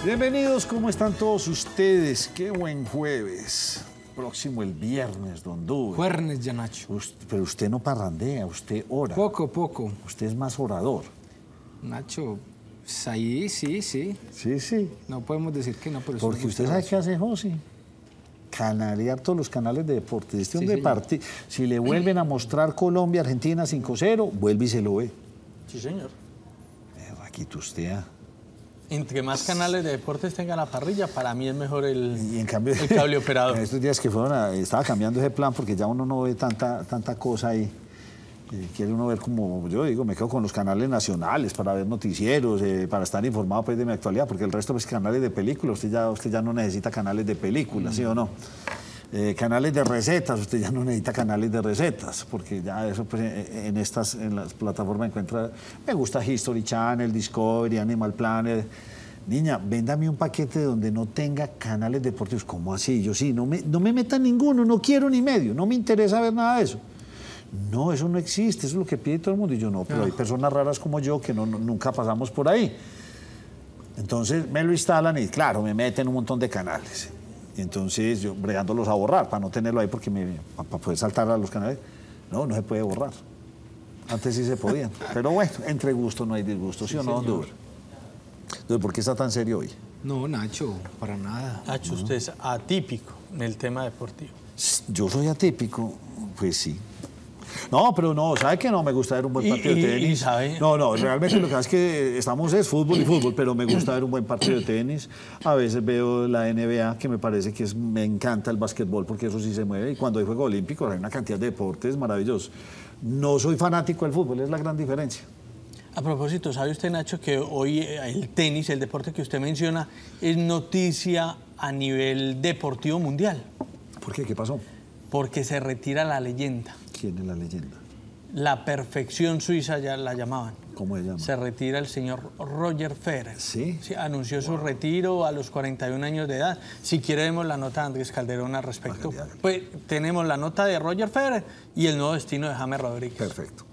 Bienvenidos, ¿cómo están todos ustedes? Qué buen jueves. Próximo el viernes, don Dube. Jueves ya, Nacho. Pero usted no parrandea, usted ora. Poco. Usted es más orador. Nacho, pues ahí sí. Sí. No podemos decir que no, pero... Porque usted sabe qué hace José. Canalear todos los canales de deportes. Este hombre si le vuelven a mostrar Colombia, Argentina 5-0, vuelve y se lo ve. Sí, señor. Raquito, usted... Entre más canales de deportes tenga la parrilla, para mí es mejor Y en cambio, el cable operador. En estos días que fueron, estaba cambiando ese plan porque ya uno no ve tanta cosa ahí. Quiere uno ver, como yo digo, me quedo con los canales nacionales para ver noticieros, para estar informado pues, de mi actualidad, porque el resto pues canales de películas, usted ya no necesita canales de películas, ¿sí o no? Canales de recetas, usted ya no necesita canales de recetas, porque ya eso pues en las plataformas encuentra, me gusta History Channel, Discovery, Animal Planet. Niña, véndame un paquete donde no tenga canales deportivos. ¿Cómo así? Yo sí, no me meta ninguno, no quiero ni medio, no me interesa ver nada de eso. No, eso no existe, eso es lo que pide todo el mundo. Y yo no, pero hay personas raras como yo que nunca pasamos por ahí. Entonces me lo instalan y claro, me meten un montón de canales. Y entonces yo bregándolos a borrar para no tenerlo ahí porque para poder saltar a los canales. No se puede borrar. Antes sí se podían. Pero bueno, entre gustos no hay disgusto, ¿sí o no, don Dube? Entonces, ¿por qué está tan serio hoy? No, Nacho, para nada. Nacho, usted es atípico en el tema deportivo. Yo soy atípico, pues sí. No, pero no, ¿sabe que no me gusta ver un buen partido de tenis? ¿Sabe? No, realmente lo que pasa es que es fútbol y fútbol, pero me gusta ver un buen partido de tenis. A veces veo la NBA, que me parece que me encanta el básquetbol, porque eso sí se mueve. Y cuando hay Juegos Olímpicos hay una cantidad de deportes maravillosos. No soy fanático del fútbol, es la gran diferencia. A propósito, ¿sabe usted, Nacho, que hoy el tenis, el deporte que usted menciona, es noticia a nivel deportivo mundial? ¿Por qué? ¿Qué pasó? Porque se retira la leyenda. ¿Quién es la leyenda? La perfección suiza ya la llamaban. ¿Cómo se llama? Se retira el señor Roger Federer. ¿Sí? Sí, anunció su retiro a los 41 años de edad. Si quiere vemos la nota de Andrés Calderón al respecto. Hágale. Pues tenemos la nota de Roger Federer y el nuevo destino de James Rodríguez. Perfecto.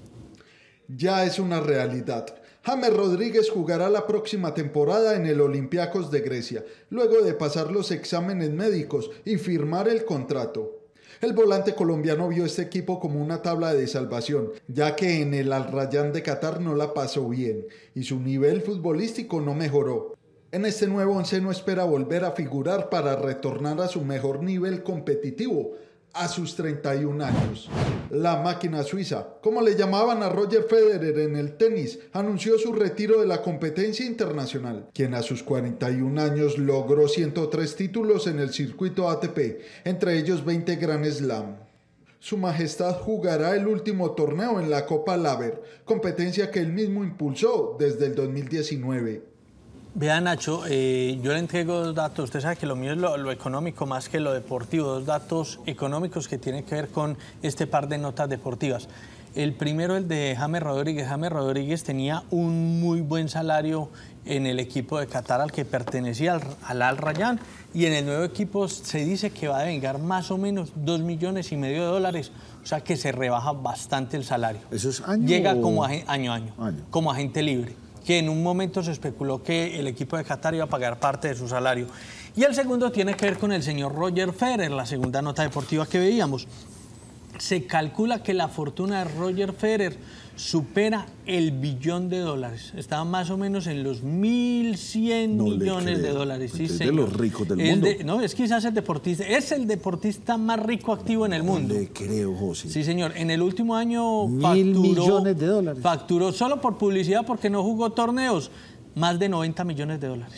Ya es una realidad. James Rodríguez jugará la próxima temporada en el Olympiacos de Grecia, luego de pasar los exámenes médicos y firmar el contrato. El volante colombiano vio este equipo como una tabla de salvación, ya que en el Al Rayyan de Qatar no la pasó bien y su nivel futbolístico no mejoró. En este nuevo once no espera volver a figurar para retornar a su mejor nivel competitivo a sus 31 años. La máquina suiza, como le llamaban a Roger Federer en el tenis, anunció su retiro de la competencia internacional, quien a sus 41 años logró 103 títulos en el circuito ATP, entre ellos 20 Grand Slam. Su Majestad jugará el último torneo en la Copa Laver, competencia que él mismo impulsó desde el 2019. Vea, Nacho, yo le entrego dos datos. Usted sabe que lo mío es lo económico más que lo deportivo. Dos datos económicos que tienen que ver con este par de notas deportivas. El primero, el de James Rodríguez. James Rodríguez tenía un muy buen salario en el equipo de Qatar al que pertenecía al Al Rayyan, y en el nuevo equipo se dice que va a devengar más o menos $2,5 millones, o sea que se rebaja bastante el salario. ¿Eso es año? Llega como año, como agente libre, que en un momento se especuló que el equipo de Qatar iba a pagar parte de su salario. Y el segundo tiene que ver con el señor Roger Federer, la segunda nota deportiva que veíamos. Se calcula que la fortuna de Roger Federer supera el $1 billón. Está más o menos en los 1.100 millones de dólares. Sí, es de los ricos del mundo. No, es quizás el deportista más rico activo en el mundo. No le creo, José. Sí, señor. En el último año $1.000 millones de dólares. Facturó solo por publicidad, porque no jugó torneos, más de $90 millones.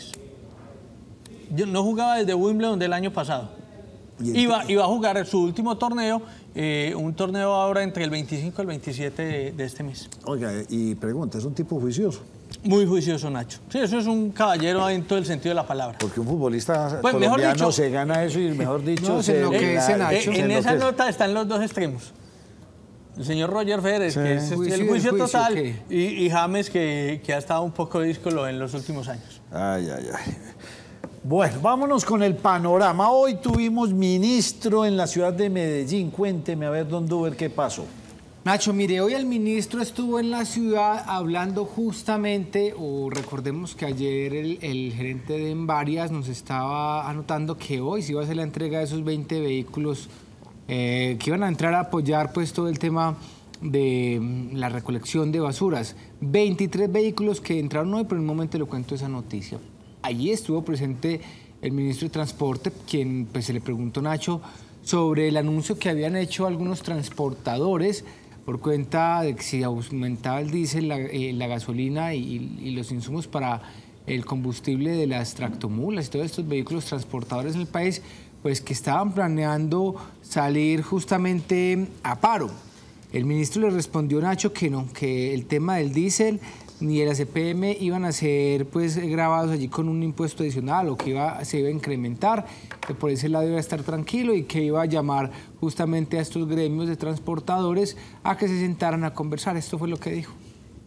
Yo no jugaba desde Wimbledon del año pasado. Iba a jugar su último torneo, un torneo ahora entre el 25 y el 27 de este mes. Oiga, y pregunta, ¿es un tipo juicioso? Muy juicioso, Nacho. Sí, eso es un caballero en todo el sentido de la palabra. Porque un futbolista pues, colombiano se gana eso y, mejor dicho, en esa nota están los dos extremos. El señor Roger Federer, sí, que es el juicio total, y James, que ha estado un poco díscolo en los últimos años. Ay. Bueno, vámonos con el panorama. Hoy tuvimos ministro en la ciudad de Medellín. Cuénteme, a ver, don Dube, ¿qué pasó? Nacho, mire, hoy el ministro estuvo en la ciudad hablando justamente, o recordemos que ayer el gerente de Envarias nos estaba anotando que hoy se iba a hacer la entrega de esos 20 vehículos que iban a entrar a apoyar pues todo el tema de la recolección de basuras. 23 vehículos que entraron hoy, pero en un momento le cuento esa noticia. Allí estuvo presente el ministro de Transporte, quien pues se le preguntó, Nacho, sobre el anuncio que habían hecho algunos transportadores por cuenta de que si aumentaba el diésel, la gasolina y los insumos para el combustible de las tractomulas y todos estos vehículos transportadores en el país, pues que estaban planeando salir justamente a paro. El ministro le respondió, Nacho, que no, que el tema del diésel ni el ACPM iban a ser pues grabados allí con un impuesto adicional o que se iba a incrementar, que por ese lado iba a estar tranquilo y que iba a llamar justamente a estos gremios de transportadores a que se sentaran a conversar. Esto fue lo que dijo.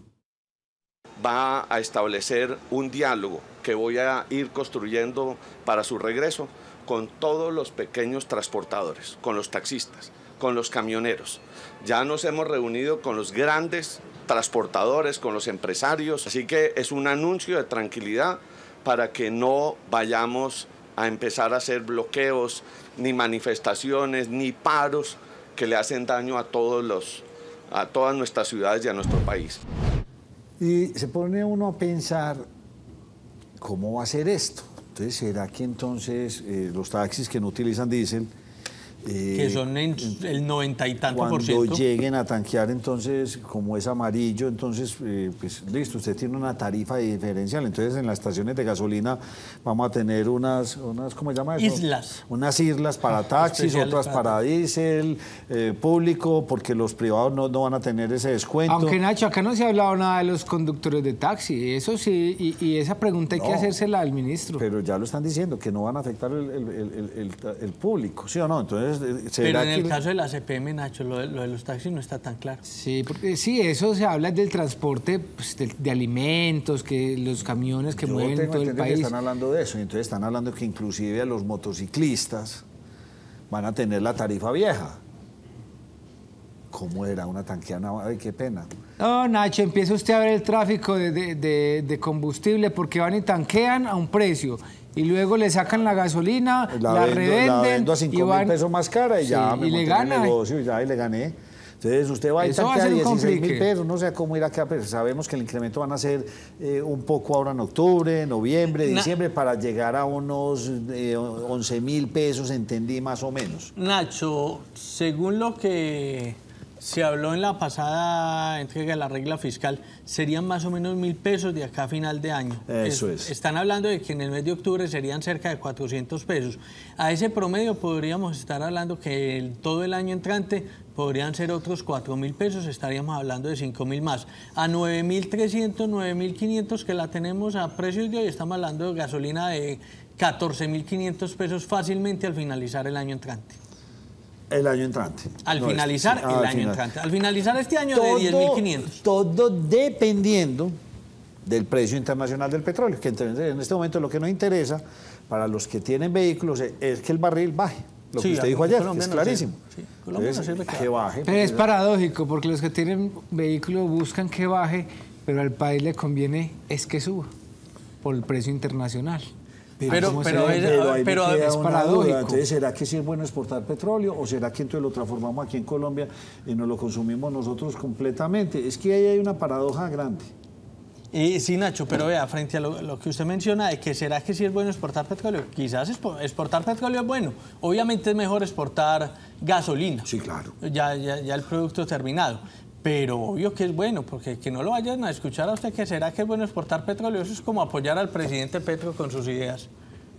Va a establecer un diálogo que voy a ir construyendo para su regreso con todos los pequeños transportadores, con los taxistas, con los camioneros. Ya nos hemos reunido con los grandes transportadores, con los empresarios, así que es un anuncio de tranquilidad para que no vayamos a empezar a hacer bloqueos, ni manifestaciones, ni paros que le hacen daño a todas nuestras ciudades y a nuestro país. Y se pone uno a pensar, ¿cómo va a ser esto? Entonces, ¿será que entonces los taxis que no utilizan diésel, que son el 90 y tanto por ciento. Cuando lleguen a tanquear, entonces, como es amarillo, entonces, pues listo, usted tiene una tarifa diferencial. Entonces, en las estaciones de gasolina vamos a tener unas ¿cómo se llama eso? Islas. Unas islas para taxis, otras para diésel, público, porque los privados no van a tener ese descuento. Aunque, Nacho, acá no se ha hablado nada de los conductores de taxi, eso sí, y esa pregunta hay que hacérsela al ministro. Pero ya lo están diciendo, que no van a afectar el público, ¿sí o no? Entonces, pero en el caso de la CPM, Nacho, lo de los taxis no está tan claro. Sí, porque sí, eso se habla del transporte pues, de alimentos, que los camiones que mueven todo el país. Que están hablando de eso, y entonces están hablando que inclusive a los motociclistas van a tener la tarifa vieja. ¿Cómo era una tanqueada? Ay, qué pena. No, Nacho, empieza usted a ver el tráfico de combustible porque van y tanquean a un precio. Y luego le sacan la gasolina, la revenden. La vendo a 5.000 pesos más cara y ya me y le monté en el negocio y le gané. Entonces usted va a tanquear 16.000 pesos, no sé cómo irá a quedar, pero sabemos que el incremento van a ser un poco ahora en octubre, noviembre, diciembre, para llegar a unos 11.000 pesos, entendí más o menos. Nacho, según lo que se habló en la pasada entrega de la regla fiscal, serían más o menos 1.000 pesos de acá a final de año. Eso es. Están hablando de que en el mes de octubre serían cerca de 400 pesos. A ese promedio podríamos estar hablando que todo el año entrante podrían ser otros 4.000 pesos, estaríamos hablando de 5.000 más. A 9.300, 9.500 que la tenemos a precios de hoy, estamos hablando de gasolina de 14.500 pesos fácilmente al finalizar el año entrante. El año entrante. Al finalizar el año entrante. Al finalizar este año de 10.500. Todo dependiendo del precio internacional del petróleo, que en este momento lo que nos interesa para los que tienen vehículos es que el barril baje. Lo que usted dijo ayer, es clarísimo. Sí, Entonces, que baje. Pero es paradójico, porque los que tienen vehículos buscan que baje, pero al país le conviene es que suba por el precio internacional. Pero es paradójico. Entonces, ¿será que sí es bueno exportar petróleo o será que entonces lo transformamos aquí en Colombia y nos lo consumimos nosotros completamente? Es que ahí hay una paradoja grande. Sí, Nacho, pero vea, frente a lo que usted menciona de que será que sí es bueno exportar petróleo, quizás exportar petróleo es bueno. Obviamente es mejor exportar gasolina. Sí, claro. Ya el producto terminado. Pero obvio que es bueno, porque que no lo vayan a escuchar a usted que será que es bueno exportar petróleo, eso es como apoyar al presidente Petro con sus ideas.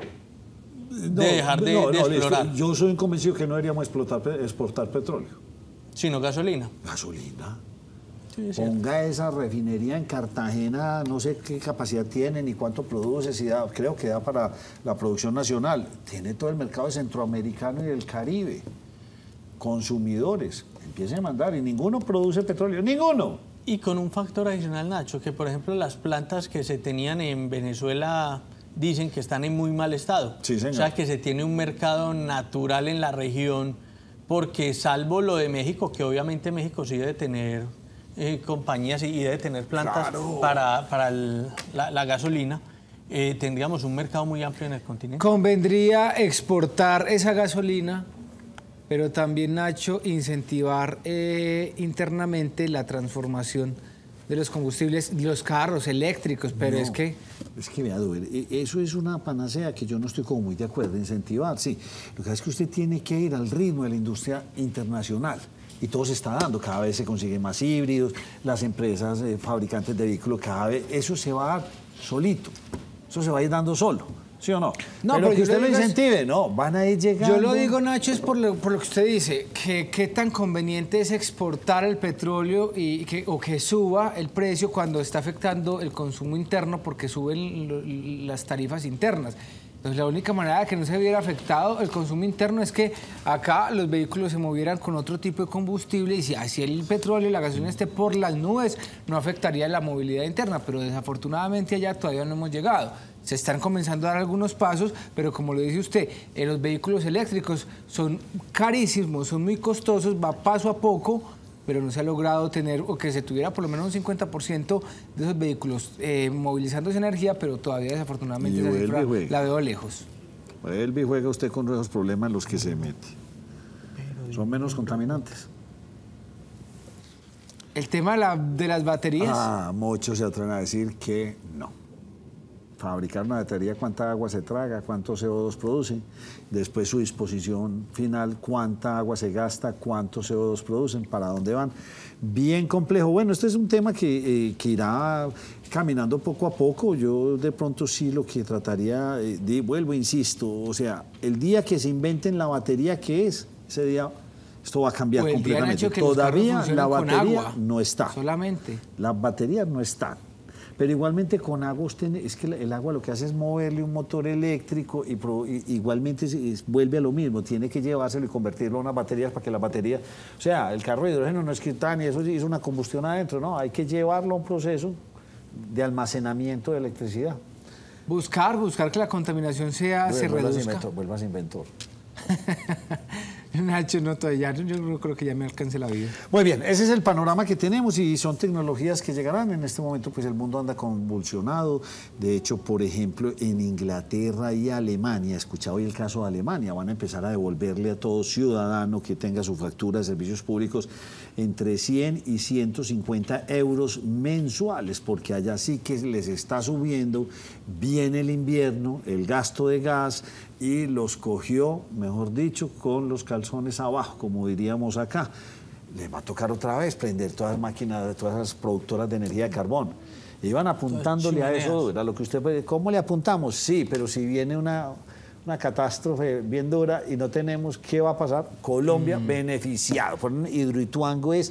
Dejar de explorar. Yo soy convencido que no deberíamos exportar petróleo. Sino gasolina. Gasolina. Sí, ponga esa refinería en Cartagena, no sé qué capacidad tiene ni cuánto produce, si da, creo que da para la producción nacional. Tiene todo el mercado centroamericano y del Caribe. Consumidores. Empiecen a mandar y ninguno produce petróleo, ninguno. Y con un factor adicional, Nacho, que por ejemplo las plantas que se tenían en Venezuela dicen que están en muy mal estado. Sí, señor. O sea, que se tiene un mercado natural en la región porque salvo lo de México, que obviamente México sí debe tener compañías y debe tener plantas para la gasolina, tendríamos un mercado muy amplio en el continente. Convendría exportar esa gasolina, pero también, Nacho, incentivar internamente la transformación de los combustibles, los carros eléctricos, pero no, es que... Es que, vea, Duber, eso es una panacea que yo no estoy como muy de acuerdo, incentivar, sí. Lo que pasa es que usted tiene que ir al ritmo de la industria internacional. Y todo se está dando, cada vez se consiguen más híbridos, las empresas fabricantes de vehículos, cada vez, eso se va a dar solito, eso se va a ir dando solo. ¿Sí o no? No, pero que usted lo digo incentive, no, van a ir llegando. Yo lo digo, Nacho, es por lo que usted dice, que qué tan conveniente es exportar el petróleo o que suba el precio cuando está afectando el consumo interno porque suben las tarifas internas. Entonces, la única manera de que no se viera afectado el consumo interno es que acá los vehículos se movieran con otro tipo de combustible y si así el petróleo y la gasolina esté por las nubes, no afectaría la movilidad interna, pero desafortunadamente allá todavía no hemos llegado. Se están comenzando a dar algunos pasos, pero como lo dice usted, los vehículos eléctricos son carísimos, son muy costosos, va paso a poco, pero no se ha logrado tener, o que se tuviera por lo menos un 50% de esos vehículos movilizando esa energía, pero todavía desafortunadamente esa cifra la veo lejos. Vuelve y juega usted con esos problemas en los que se mete. Son menos contaminantes. El tema de las baterías. Muchos se atreven a decir que no. Fabricar una batería, cuánta agua se traga, cuánto CO2 produce, después su disposición final, cuánta agua se gasta, cuánto CO2 producen, para dónde van. Bien complejo. Bueno, este es un tema que irá caminando poco a poco. Yo de pronto sí lo que trataría, vuelvo, insisto, o sea, el día que se inventen la batería, ¿qué es? Ese día esto va a cambiar completamente. Todavía la batería no está. Solamente. Las baterías no están. Pero igualmente con agua, es que el agua lo que hace es moverle un motor eléctrico y igualmente vuelve a lo mismo. Tiene que llevárselo y convertirlo a unas baterías para que la batería... O sea, el carro de hidrógeno no es que tan y eso hizo una combustión adentro, no. Hay que llevarlo a un proceso de almacenamiento de electricidad. Buscar que la contaminación se reduzca. Vuelvas inventor. Nacho, no, todavía yo no creo que ya me alcance la vida. Muy bien, ese es el panorama que tenemos y son tecnologías que llegarán. En este momento pues el mundo anda convulsionado. De hecho, por ejemplo, en Inglaterra y Alemania, he escuchado hoy el caso de Alemania, van a empezar a devolverle a todo ciudadano que tenga su factura de servicios públicos entre 100 y 150 euros mensuales, porque allá sí que les está subiendo, viene el invierno, el gasto de gas, y los cogió, mejor dicho, con los calzones abajo, como diríamos acá. Les va a tocar otra vez prender todas las máquinas de todas las productoras de energía de carbón. Iban apuntándole a eso, era lo que usted puede... ¿Cómo le apuntamos? Sí, pero si viene una catástrofe bien dura y no tenemos, ¿qué va a pasar? Colombia beneficiado. Por Hidroituango es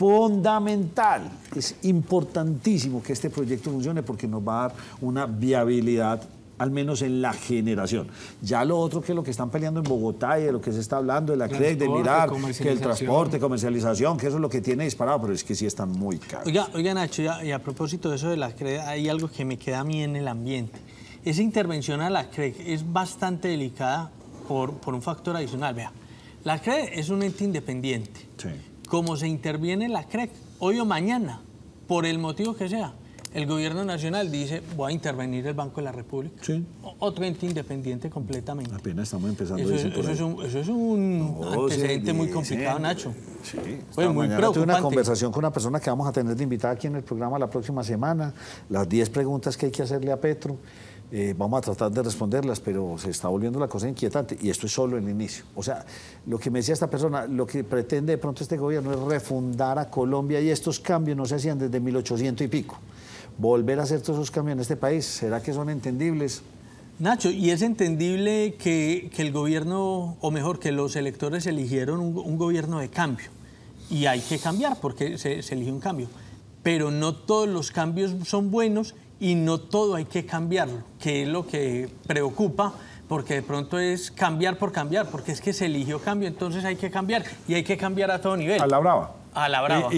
fundamental, es importantísimo que este proyecto funcione porque nos va a dar una viabilidad, al menos en la generación. Ya lo otro que es lo que están peleando en Bogotá y de lo que se está hablando de la CREC, de mirar que el transporte, comercialización, que eso es lo que tiene disparado, pero es que sí están muy caros. Oiga Nacho, y a propósito de eso de la CREC, hay algo que me queda a mí en el ambiente. Esa intervención a la CREC es bastante delicada por un factor adicional. Vea, la CREC es un ente independiente. Sí. Como se interviene en la CREC, hoy o mañana, por el motivo que sea, el gobierno nacional dice, voy a intervenir el Banco de la República. Sí. Otro ente independiente completamente. Apenas estamos empezando eso es un antecedente muy complicado, Nacho. Sí. Pues muy mañana tuve una conversación con una persona que vamos a tener de invitada aquí en el programa la próxima semana. Las 10 preguntas que hay que hacerle a Petro. Vamos a tratar de responderlas, pero se está volviendo la cosa inquietante. Y esto es solo el inicio. O sea, lo que me decía esta persona, lo que pretende de pronto este gobierno es refundar a Colombia y estos cambios no se hacían desde 1800 y pico. Volver a hacer todos esos cambios en este país, ¿será que son entendibles? Nacho, y es entendible que el gobierno, o mejor, que los electores eligieron un gobierno de cambio. Y hay que cambiar porque se elige un cambio. Pero no todos los cambios son buenos y no todo hay que cambiarlo, que es lo que preocupa, porque de pronto es cambiar por cambiar, porque es que se eligió cambio, entonces hay que cambiar, y hay que cambiar a todo nivel. A la brava. A la brava.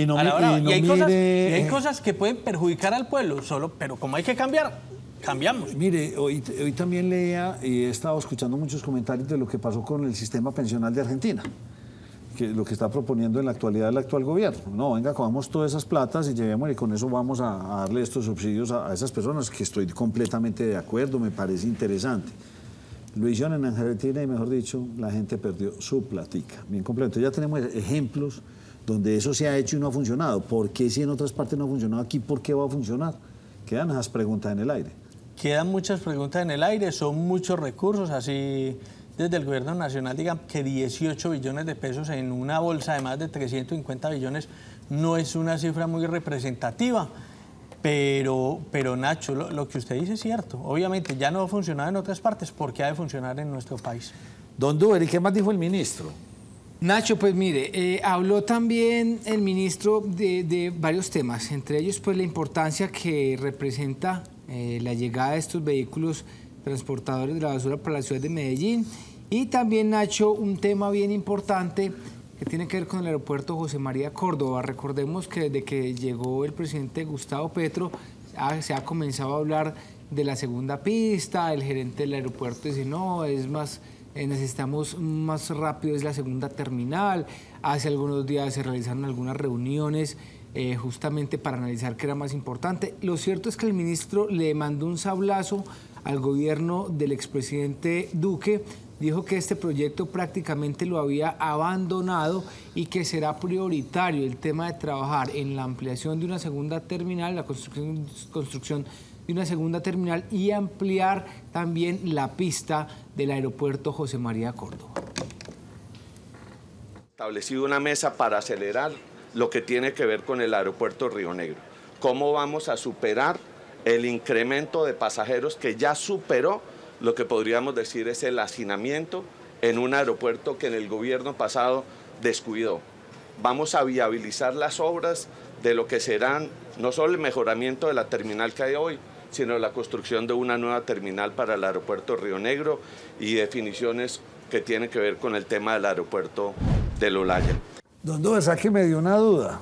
Y hay cosas que pueden perjudicar al pueblo, pero como hay que cambiar, cambiamos. Mire, hoy también leía y he estado escuchando muchos comentarios de lo que pasó con el sistema pensional de Argentina. lo que está proponiendo en la actualidad el actual gobierno. No, venga, cojamos todas esas platas y llevémosle, y con eso vamos a darle estos subsidios a esas personas, que estoy completamente de acuerdo, me parece interesante. Lo hicieron en Argentina y, mejor dicho, la gente perdió su platica. Bien completo. Ya tenemos ejemplos donde eso se ha hecho y no ha funcionado. ¿Por qué si en otras partes no ha funcionado aquí, por qué va a funcionar? Quedan esas preguntas en el aire. Quedan muchas preguntas en el aire, son muchos recursos, así desde el gobierno nacional digan que 18 billones de pesos en una bolsa de más de 350 billones no es una cifra muy representativa. Pero Nacho, lo que usted dice es cierto. Obviamente ya no ha funcionado en otras partes, ¿por qué ha de funcionar en nuestro país? Don Duber, ¿y qué más dijo el ministro? Nacho, pues mire, habló también el ministro de varios temas, entre ellos pues la importancia que representa la llegada de estos vehículos transportadores de la basura para la ciudad de Medellín, y también, Nacho, un tema bien importante que tiene que ver con el aeropuerto José María Córdoba. Recordemos que desde que llegó el presidente Gustavo Petro se ha comenzado a hablar de la segunda pista. El gerente del aeropuerto dice, no, es más, necesitamos más rápido, es la segunda terminal. Hace algunos días se realizaron algunas reuniones justamente para analizar qué era más importante. Lo cierto es que el ministro le mandó un sablazo al gobierno del expresidente Duque. Dijo que este proyecto prácticamente lo había abandonado y que será prioritario el tema de trabajar en la ampliación de una segunda terminal, la construcción de una segunda terminal, y ampliar también la pista del aeropuerto José María Córdoba. Establecido una mesa para acelerar lo que tiene que ver con el aeropuerto Río Negro. ¿Cómo vamos a superar el incremento de pasajeros que ya superó lo que podríamos decir es el hacinamiento en un aeropuerto que en el gobierno pasado descuidó? Vamos a viabilizar las obras de lo que serán no solo el mejoramiento de la terminal que hay hoy, sino la construcción de una nueva terminal para el aeropuerto Río Negro y definiciones que tienen que ver con el tema del aeropuerto del Olaya. Don Duber, que me dio una duda.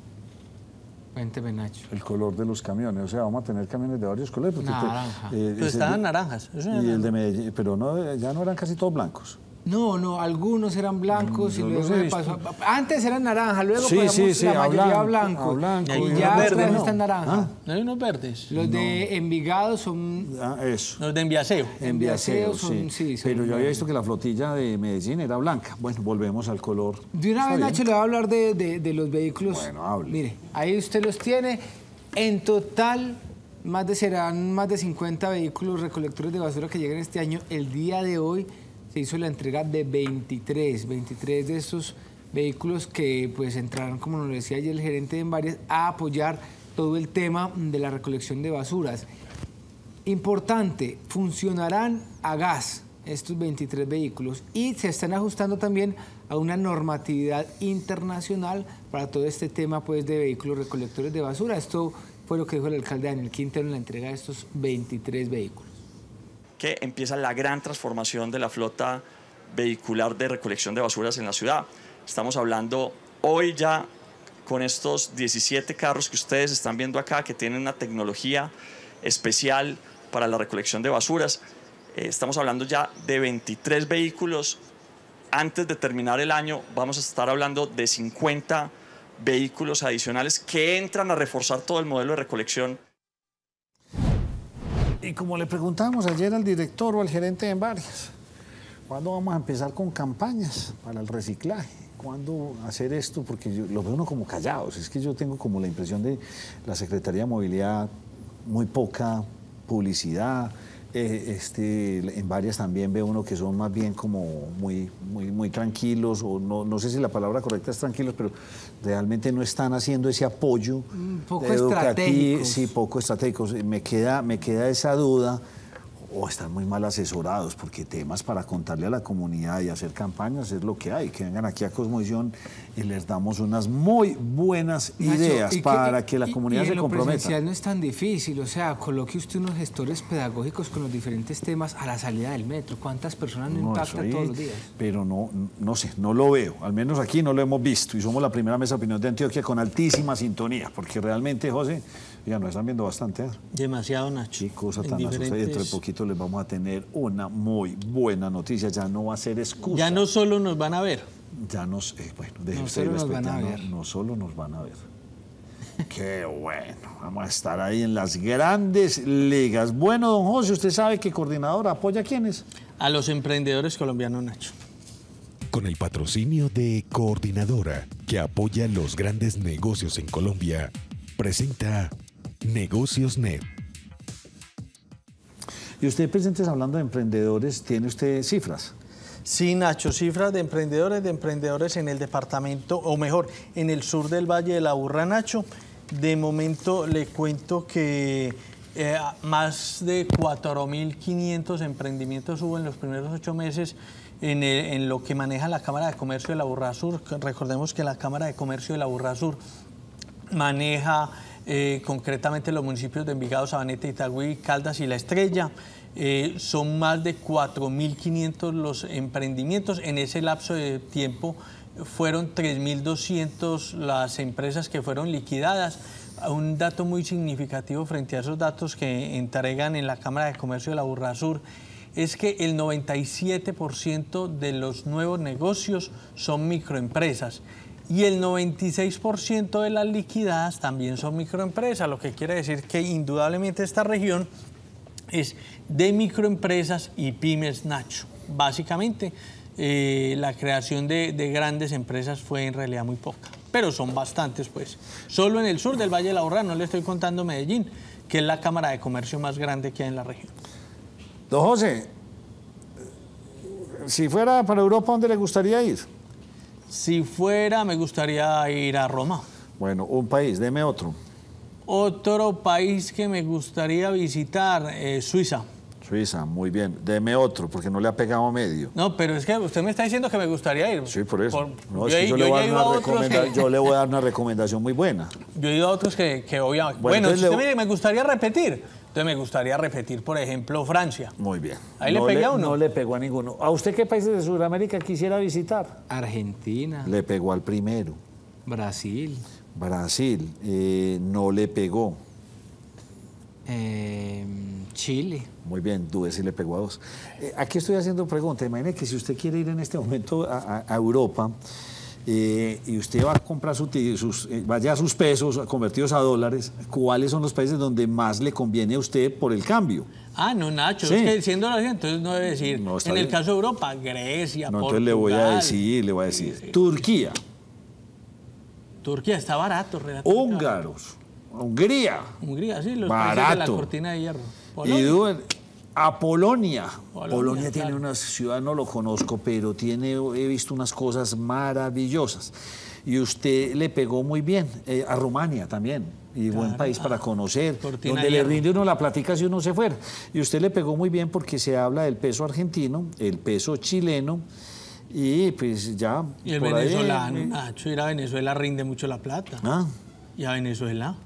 Cuénteme, Nacho. El color de los camiones, o sea, vamos a tener camiones de varios colores. Naranja. Pero estaban naranjas. Y el de Medellín, pero no, ya no eran casi todos blancos. No, algunos eran blancos y Yo luego los he visto. pasó. Antes eran naranja, luego Sí, pasamos sí, la mayoría a blanco. Y Y ya verdes, otra vez ¿no? están naranja. ¿No hay unos verdes? Los de Envigado son Eso. Los de Enviaseo. Enviaseo son, sí, son Pero yo había verdes. visto que la flotilla de Medellín era blanca. Bueno, volvemos al color. De una vez, Está Nacho, bien. le voy a hablar de los vehículos. Bueno, hable. Mire, ahí usted los tiene. En total, serán más de 50 vehículos recolectores de basura que llegan este año. El día de hoy se hizo la entrega de 23 de estos vehículos que pues entrarán, como nos decía ayer el gerente de Envarias, a apoyar todo el tema de la recolección de basuras. Importante, funcionarán a gas estos 23 vehículos y se están ajustando también a una normatividad internacional para todo este tema pues de vehículos recolectores de basura. Esto fue lo que dijo el alcalde Daniel Quintero en la entrega de estos 23 vehículos. Que empieza la gran transformación de la flota vehicular de recolección de basuras en la ciudad. Estamos hablando hoy ya con estos 17 carros que ustedes están viendo acá, que tienen una tecnología especial para la recolección de basuras. Estamos hablando ya de 23 vehículos. Antes de terminar el año vamos a estar hablando de 50 vehículos adicionales que entran a reforzar todo el modelo de recolección. Y como le preguntábamos ayer al director o al gerente de Envarias, ¿cuándo vamos a empezar con campañas para el reciclaje? ¿Cuándo hacer esto? Porque yo lo veo uno como callados. Es que yo tengo como la impresión de la Secretaría de Movilidad, muy poca publicidad. En Varias también ve uno que son más bien como muy tranquilos, o no sé si la palabra correcta es tranquilos, pero realmente no están haciendo ese apoyo Poco educativo. estratégicos. Sí, poco estratégicos. Me queda esa duda, o están muy mal asesorados, porque temas para contarle a la comunidad y hacer campañas es lo que hay. Que vengan aquí a Cosmovisión y les damos unas muy buenas ideas, Nacho, para que la comunidad se comprometa. Lo presencial no es tan difícil, o sea, coloque usted unos gestores pedagógicos con los diferentes temas a la salida del metro. ¿Cuántas personas no impacta eso todos los días? Pero no sé, no lo veo. Al menos aquí no lo hemos visto. Y somos la primera mesa de opinión de Antioquia con altísima sintonía. Porque realmente, José, ya nos están viendo bastante. Demasiado, Nacho. Sí, cosa tan En asustada. Y dentro de diferentes- poquito les vamos a tener una muy buena noticia. Ya no va a ser excusa. Ya no solo nos van a ver, ya nos... bueno, deje No usted solo el nos van a respeto, ver. no solo nos van a ver. Qué bueno, vamos a estar ahí en las grandes ligas. Bueno, don José, usted sabe que Coordinador apoya a quiénes. A los emprendedores colombianos, Nacho. Con el patrocinio de Coordinadora, que apoya los grandes negocios en Colombia, presenta Negocios Net. Y usted, presentes hablando de emprendedores, ¿tiene usted cifras? Sí, Nacho, cifras de emprendedores en el departamento, o mejor, en el sur del Valle de la Aburrá, Nacho. De momento le cuento que más de 4.500 emprendimientos hubo en los primeros 8 meses en lo que maneja la Cámara de Comercio de la Aburrá Sur. Recordemos que la Cámara de Comercio de la Aburrá Sur maneja concretamente los municipios de Envigado, Sabaneta, Itagüí, Caldas y La Estrella. Son más de 4.500 los emprendimientos. En ese lapso de tiempo fueron 3.200 las empresas que fueron liquidadas. Un dato muy significativo frente a esos datos que entregan en la Cámara de Comercio de la Aburrá Sur es que el 97% de los nuevos negocios son microempresas. Y el 96% de las liquidadas también son microempresas, lo que quiere decir que indudablemente esta región es de microempresas y pymes, Nacho. Básicamente, la creación de grandes empresas fue en realidad muy poca, pero son bastantes, pues. Solo en el sur del Valle de la Aburrá, no le estoy contando Medellín, que es la Cámara de Comercio más grande que hay en la región. Don José, si fuera para Europa, ¿dónde le gustaría ir? Si fuera, me gustaría ir a Roma. Bueno, un país, deme otro. Otro país que me gustaría visitar, Suiza. Suiza, muy bien. Deme otro, porque no le ha pegado medio. No, pero es que usted me está diciendo que me gustaría ir. Sí, por eso. No, yo, es que yo le voy a dar una recomendación muy buena. Yo he ido a otros que obviamente... Bueno, si usted me gustaría repetir, entonces me gustaría repetir, por ejemplo, Francia. Muy bien. ¿Ahí le pegué a uno? No le pegó a ninguno. ¿A usted qué países de Sudamérica quisiera visitar? Argentina. Le pegó al primero. Brasil. Brasil, no le pegó. Chile. Muy bien, dude si le pegó a 2. Aquí estoy haciendo preguntas. Imagine que si usted quiere ir en este momento a Europa y usted va a comprar vaya a sus pesos convertidos a dólares, ¿cuáles son los países donde más le conviene a usted por el cambio? Ah, no, Nacho, Sí. es que diciéndolo así, entonces no debe decir. No, está en el bien. caso de Europa, Grecia, No, Portugal. entonces le voy a decir. Sí. Turquía, Turquía está barato, relativamente húngaros, Hungría, barato. Hungría, sí, los países de la barato. cortina de hierro. Y Polonia. a Polonia. Polonia tiene claro. una ciudad, no lo conozco, pero he visto unas cosas maravillosas. Y usted le pegó muy bien. A Rumania también. Y buen Claro. país para conocer. Cortina Donde de le hierro. rinde uno la plática si uno se fuera. Y usted le pegó muy bien porque se habla del peso argentino, el peso chileno. Y pues ya. Y el por ahí, venezolano, Nacho, ir a Venezuela rinde mucho la plata. ¿Ah? ¿Y a Venezuela?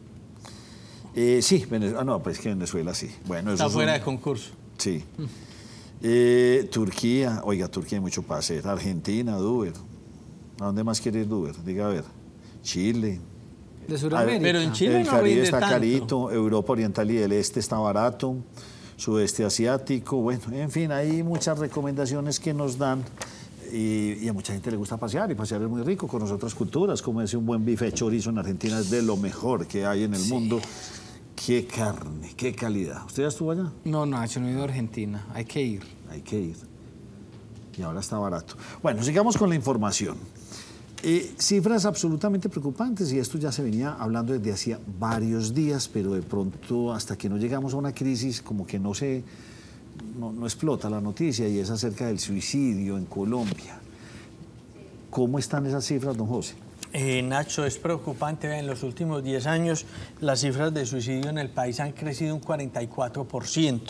Sí, Venezuela. No, pues que Venezuela sí. Bueno, Está eso fuera de concurso. Sí. Turquía, oiga, Turquía hay mucho para hacer. Argentina, Duber. ¿A dónde más quiere ir Duber? Diga a ver. Chile. De Sudamérica. Pero en Chile El no Caribe rinde está tanto. carito, Europa Oriental y del Este está barato, Sudeste Asiático, bueno, en fin, hay muchas recomendaciones que nos dan y a mucha gente le gusta pasear y pasear es muy rico con otras culturas, como decía un buen bife de chorizo en Argentina es de lo mejor que hay en el mundo. Qué carne, qué calidad. ¿Usted ya estuvo allá? No, Nacho, no he ido a Argentina. Hay que ir. Hay que ir. Y ahora está barato. Bueno, sigamos con la información. Cifras absolutamente preocupantes y esto ya se venía hablando desde hacía varios días, pero de pronto hasta que no llegamos a una crisis como que no explota la noticia y es acerca del suicidio en Colombia. ¿Cómo están esas cifras, don José? Nacho, es preocupante. En los últimos 10 años las cifras de suicidio en el país han crecido un 44%.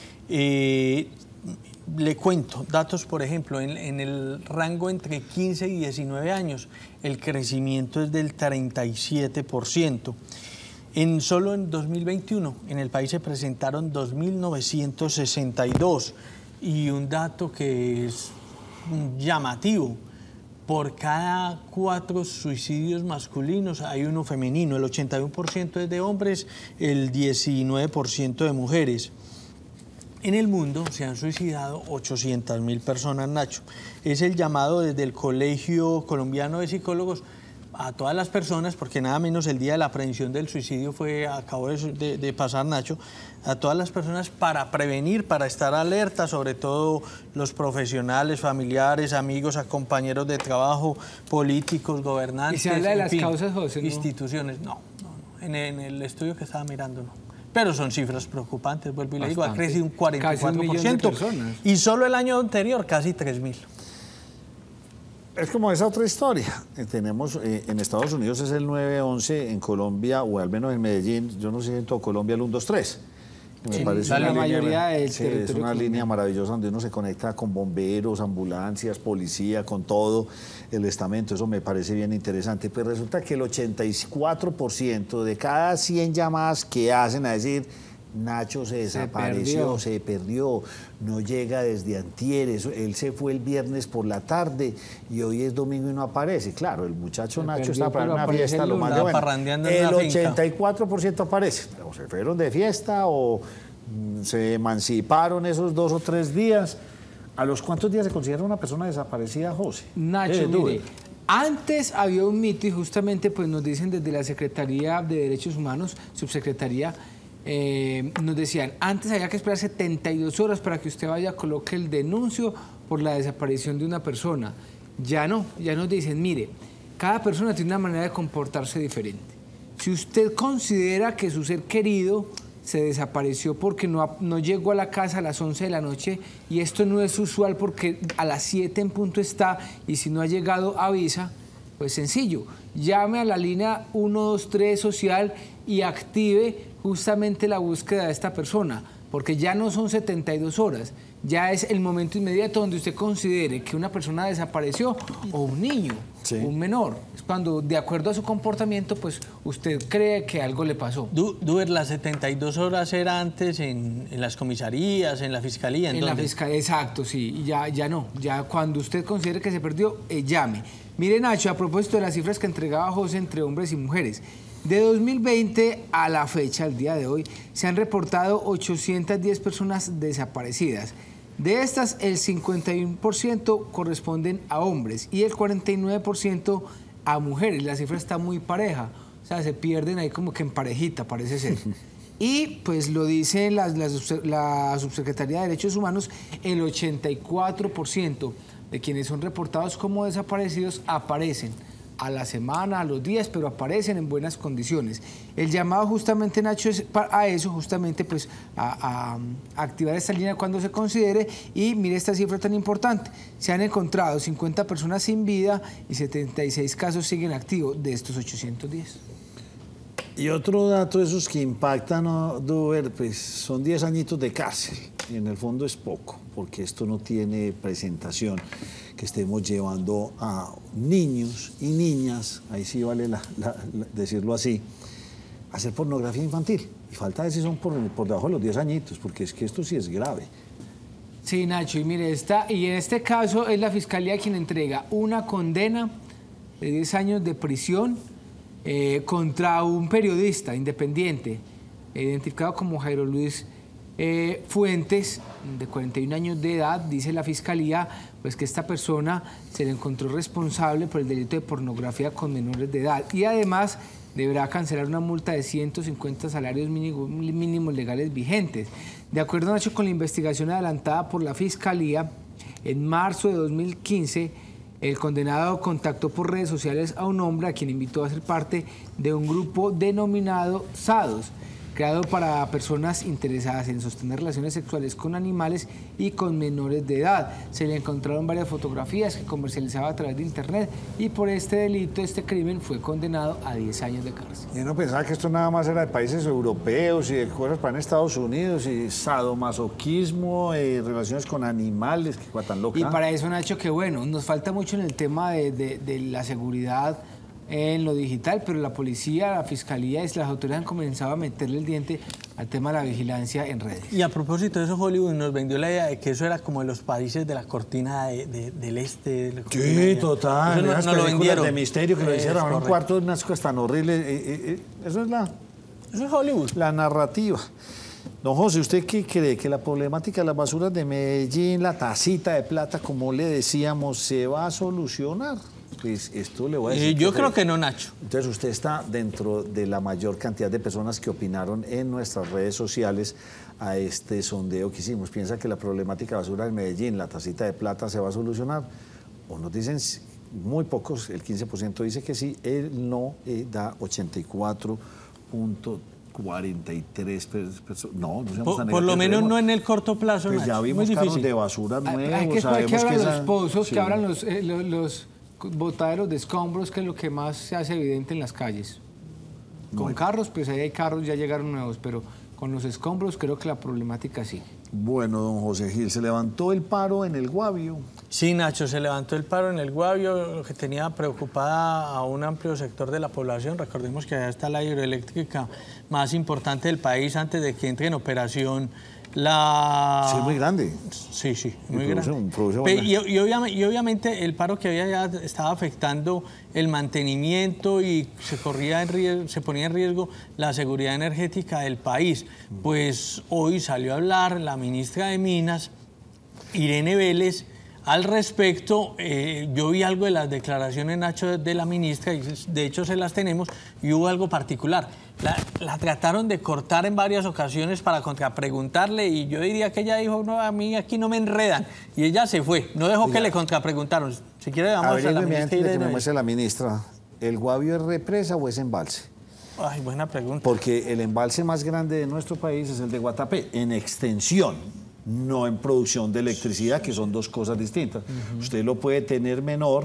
Le cuento datos, por ejemplo, en el rango entre 15 y 19 años, el crecimiento es del 37%. Solo en 2021, en el país se presentaron 2.962. Y un dato que es llamativo, por cada 4 suicidios masculinos hay uno femenino. El 81% es de hombres, el 19% de mujeres. En el mundo se han suicidado 800.000 personas, Nacho. Es el llamado desde el Colegio Colombiano de Psicólogos a todas las personas, porque nada menos el día de la prevención del suicidio acabó de pasar, Nacho, a todas las personas para prevenir, para estar alerta, sobre todo los profesionales, familiares, amigos, compañeros de trabajo, políticos, gobernantes. ¿Y se habla de las causas, José? Instituciones, no. En el estudio que estaba mirando, no. Pero son cifras preocupantes, vuelvo y le digo, ha crecido un 44%. Casi 1 millón de personas. Y solo el año anterior, casi 3.000. Es como esa otra historia. Tenemos, en Estados Unidos es el 911, en Colombia, o al menos en Medellín, yo no sé en todo Colombia, el 123. Me parece la mayoría del territorio. Es una línea maravillosa donde uno se conecta con bomberos, ambulancias, policía, con todo el estamento. Eso me parece bien interesante. Pues resulta que el 84% de cada 100 llamadas que hacen a decir Nacho se desapareció, se perdió, no llega desde antier, él se fue el viernes por la tarde y hoy es domingo y no aparece. Claro, el muchacho Nacho está para una fiesta, lo más de bueno. El 84% aparece. O se fueron de fiesta o se emanciparon esos 2 o 3 días. ¿A los cuántos días se considera una persona desaparecida, José? Nacho, mire, antes había un mito y justamente pues nos dicen desde la Secretaría de Derechos Humanos, Subsecretaría, nos decían, antes había que esperar 72 horas para que usted vaya, coloque el denuncio por la desaparición de una persona. Ya no, ya nos dicen, mire, cada persona tiene una manera de comportarse diferente. Si usted considera que su ser querido se desapareció porque no llegó a la casa a las 11 de la noche y esto no es usual porque a las 7 en punto está y si no ha llegado avisa, pues sencillo, llame a la línea 123 social y active justamente la búsqueda de esta persona, porque ya no son 72 horas, ya es el momento inmediato donde usted considere que una persona desapareció o un niño, un menor. Es cuando, de acuerdo a su comportamiento, pues usted cree que algo le pasó. Duber, las 72 horas era antes en las comisarías, en la fiscalía. En la fiscalía, exacto, sí, y ya no. Ya cuando usted considere que se perdió, llame. Mire, Nacho, a propósito de las cifras que entregaba José entre hombres y mujeres, de 2020 a la fecha, al día de hoy, se han reportado 810 personas desaparecidas. De estas, el 51% corresponden a hombres y el 49% a mujeres. La cifra está muy pareja, o sea, se pierden ahí como que en parejita, parece ser. Y pues lo dice la Subsecretaría de Derechos Humanos, el 84% de quienes son reportados como desaparecidos aparecen a la semana, a los días, pero aparecen en buenas condiciones. El llamado justamente, Nacho, es a eso, justamente pues a activar esta línea cuando se considere. Y mire esta cifra tan importante, se han encontrado 50 personas sin vida y 76 casos siguen activos de estos 810. Y otro dato de esos que impactan, ¿no, Duber? Pues son 10 añitos de cárcel. Y en el fondo es poco, porque esto no tiene presentación. Que estemos llevando a niños y niñas, ahí sí vale decirlo así, a hacer pornografía infantil. Y falta ver si son por debajo de los 10 añitos, porque es que esto sí es grave. Sí, Nacho, y mire, y en este caso es la Fiscalía quien entrega una condena de 10 años de prisión contra un periodista independiente, identificado como Jairo Luis Fuentes, de 41 años de edad. Dice la Fiscalía pues que esta persona se le encontró responsable por el delito de pornografía con menores de edad y además deberá cancelar una multa de 150 salarios mínimos legales vigentes. De acuerdo, Nacho, con la investigación adelantada por la Fiscalía, en marzo de 2015, el condenado contactó por redes sociales a un hombre a quien invitó a ser parte de un grupo denominado SADOS, creado para personas interesadas en sostener relaciones sexuales con animales y con menores de edad. Se le encontraron varias fotografías que comercializaba a través de internet y por este delito, este crimen, fue condenado a 10 años de cárcel. Y uno pensaba que esto nada más era de países europeos y de cosas para en Estados Unidos y sadomasoquismo, relaciones con animales, que cosa tan loca. Y para eso, Nacho, que bueno, nos falta mucho en el tema de la seguridad en lo digital, pero la policía, la fiscalía y las autoridades han comenzado a meterle el diente al tema de la vigilancia en redes. Y a propósito de eso, Hollywood nos vendió la idea de que eso era como de los países de la cortina del este. De sí, total. Eso no lo vendieron. De misterio que lo hicieron en un cuarto de unas cosas tan horribles. Eso es Hollywood. La narrativa. Don José, ¿usted qué cree? ¿Que la problemática de las basuras de Medellín, la tacita de plata, como le decíamos, se va a solucionar? Pues esto le voy a decir. Yo creo que no, Nacho. Entonces usted está dentro de la mayor cantidad de personas que opinaron en nuestras redes sociales a este sondeo que hicimos. ¿Piensa que la problemática de basura de Medellín, la tacita de plata, se va a solucionar? O nos dicen muy pocos, el 15% dice que sí, el no da 84.43 personas. No se vamos a negar. Por lo menos no en el corto plazo, pues Nacho. ya vimos carros de basura nuevos. Hay que esperar que abran los pozos, sí, que abran los botaderos de escombros, que es lo que más se hace evidente en las calles. Con carros, pues ahí hay carros, ya llegaron nuevos, pero con los escombros creo que la problemática sigue. Bueno, don José Gil, ¿se levantó el paro en el Guavio? Sí, Nacho, se levantó el paro en el Guavio, lo que tenía preocupada a un amplio sector de la población. Recordemos que allá está la hidroeléctrica más importante del país antes de que entre en operación la... Sí, es muy grande. Sí, muy grande. Y obviamente el paro que había ya estaba afectando el mantenimiento y se ponía en riesgo la seguridad energética del país. Pues hoy salió a hablar la ministra de Minas, Irene Vélez, al respecto. Yo vi algo de las declaraciones, Nacho, de la ministra, y de hecho se las tenemos, y hubo algo particular. La trataron de cortar en varias ocasiones para contrapreguntarle, y yo diría que ella dijo, no, a mí aquí no me enredan, y ella se fue, no dejó que le contrapreguntaron. Si quiere, vamos a la ministra Irene. Que me muestre la ministra, ¿el Guavio es represa o es embalse? Ay, buena pregunta. Porque el embalse más grande de nuestro país es el de Guatapé, en extensión, no en producción de electricidad, que son dos cosas distintas. Usted lo puede tener menor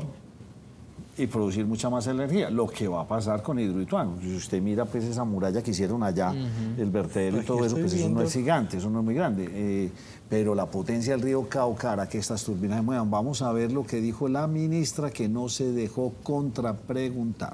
y producir mucha más energía, lo que va a pasar con Hidroituango. Si usted mira pues esa muralla que hicieron allá, el vertedero y todo eso, pues eso no es gigante, eso no es muy grande. Pero la potencia del río Cauca hará que estas turbinas se muevan. Vamos a ver lo que dijo la ministra, que no se dejó contrapreguntar.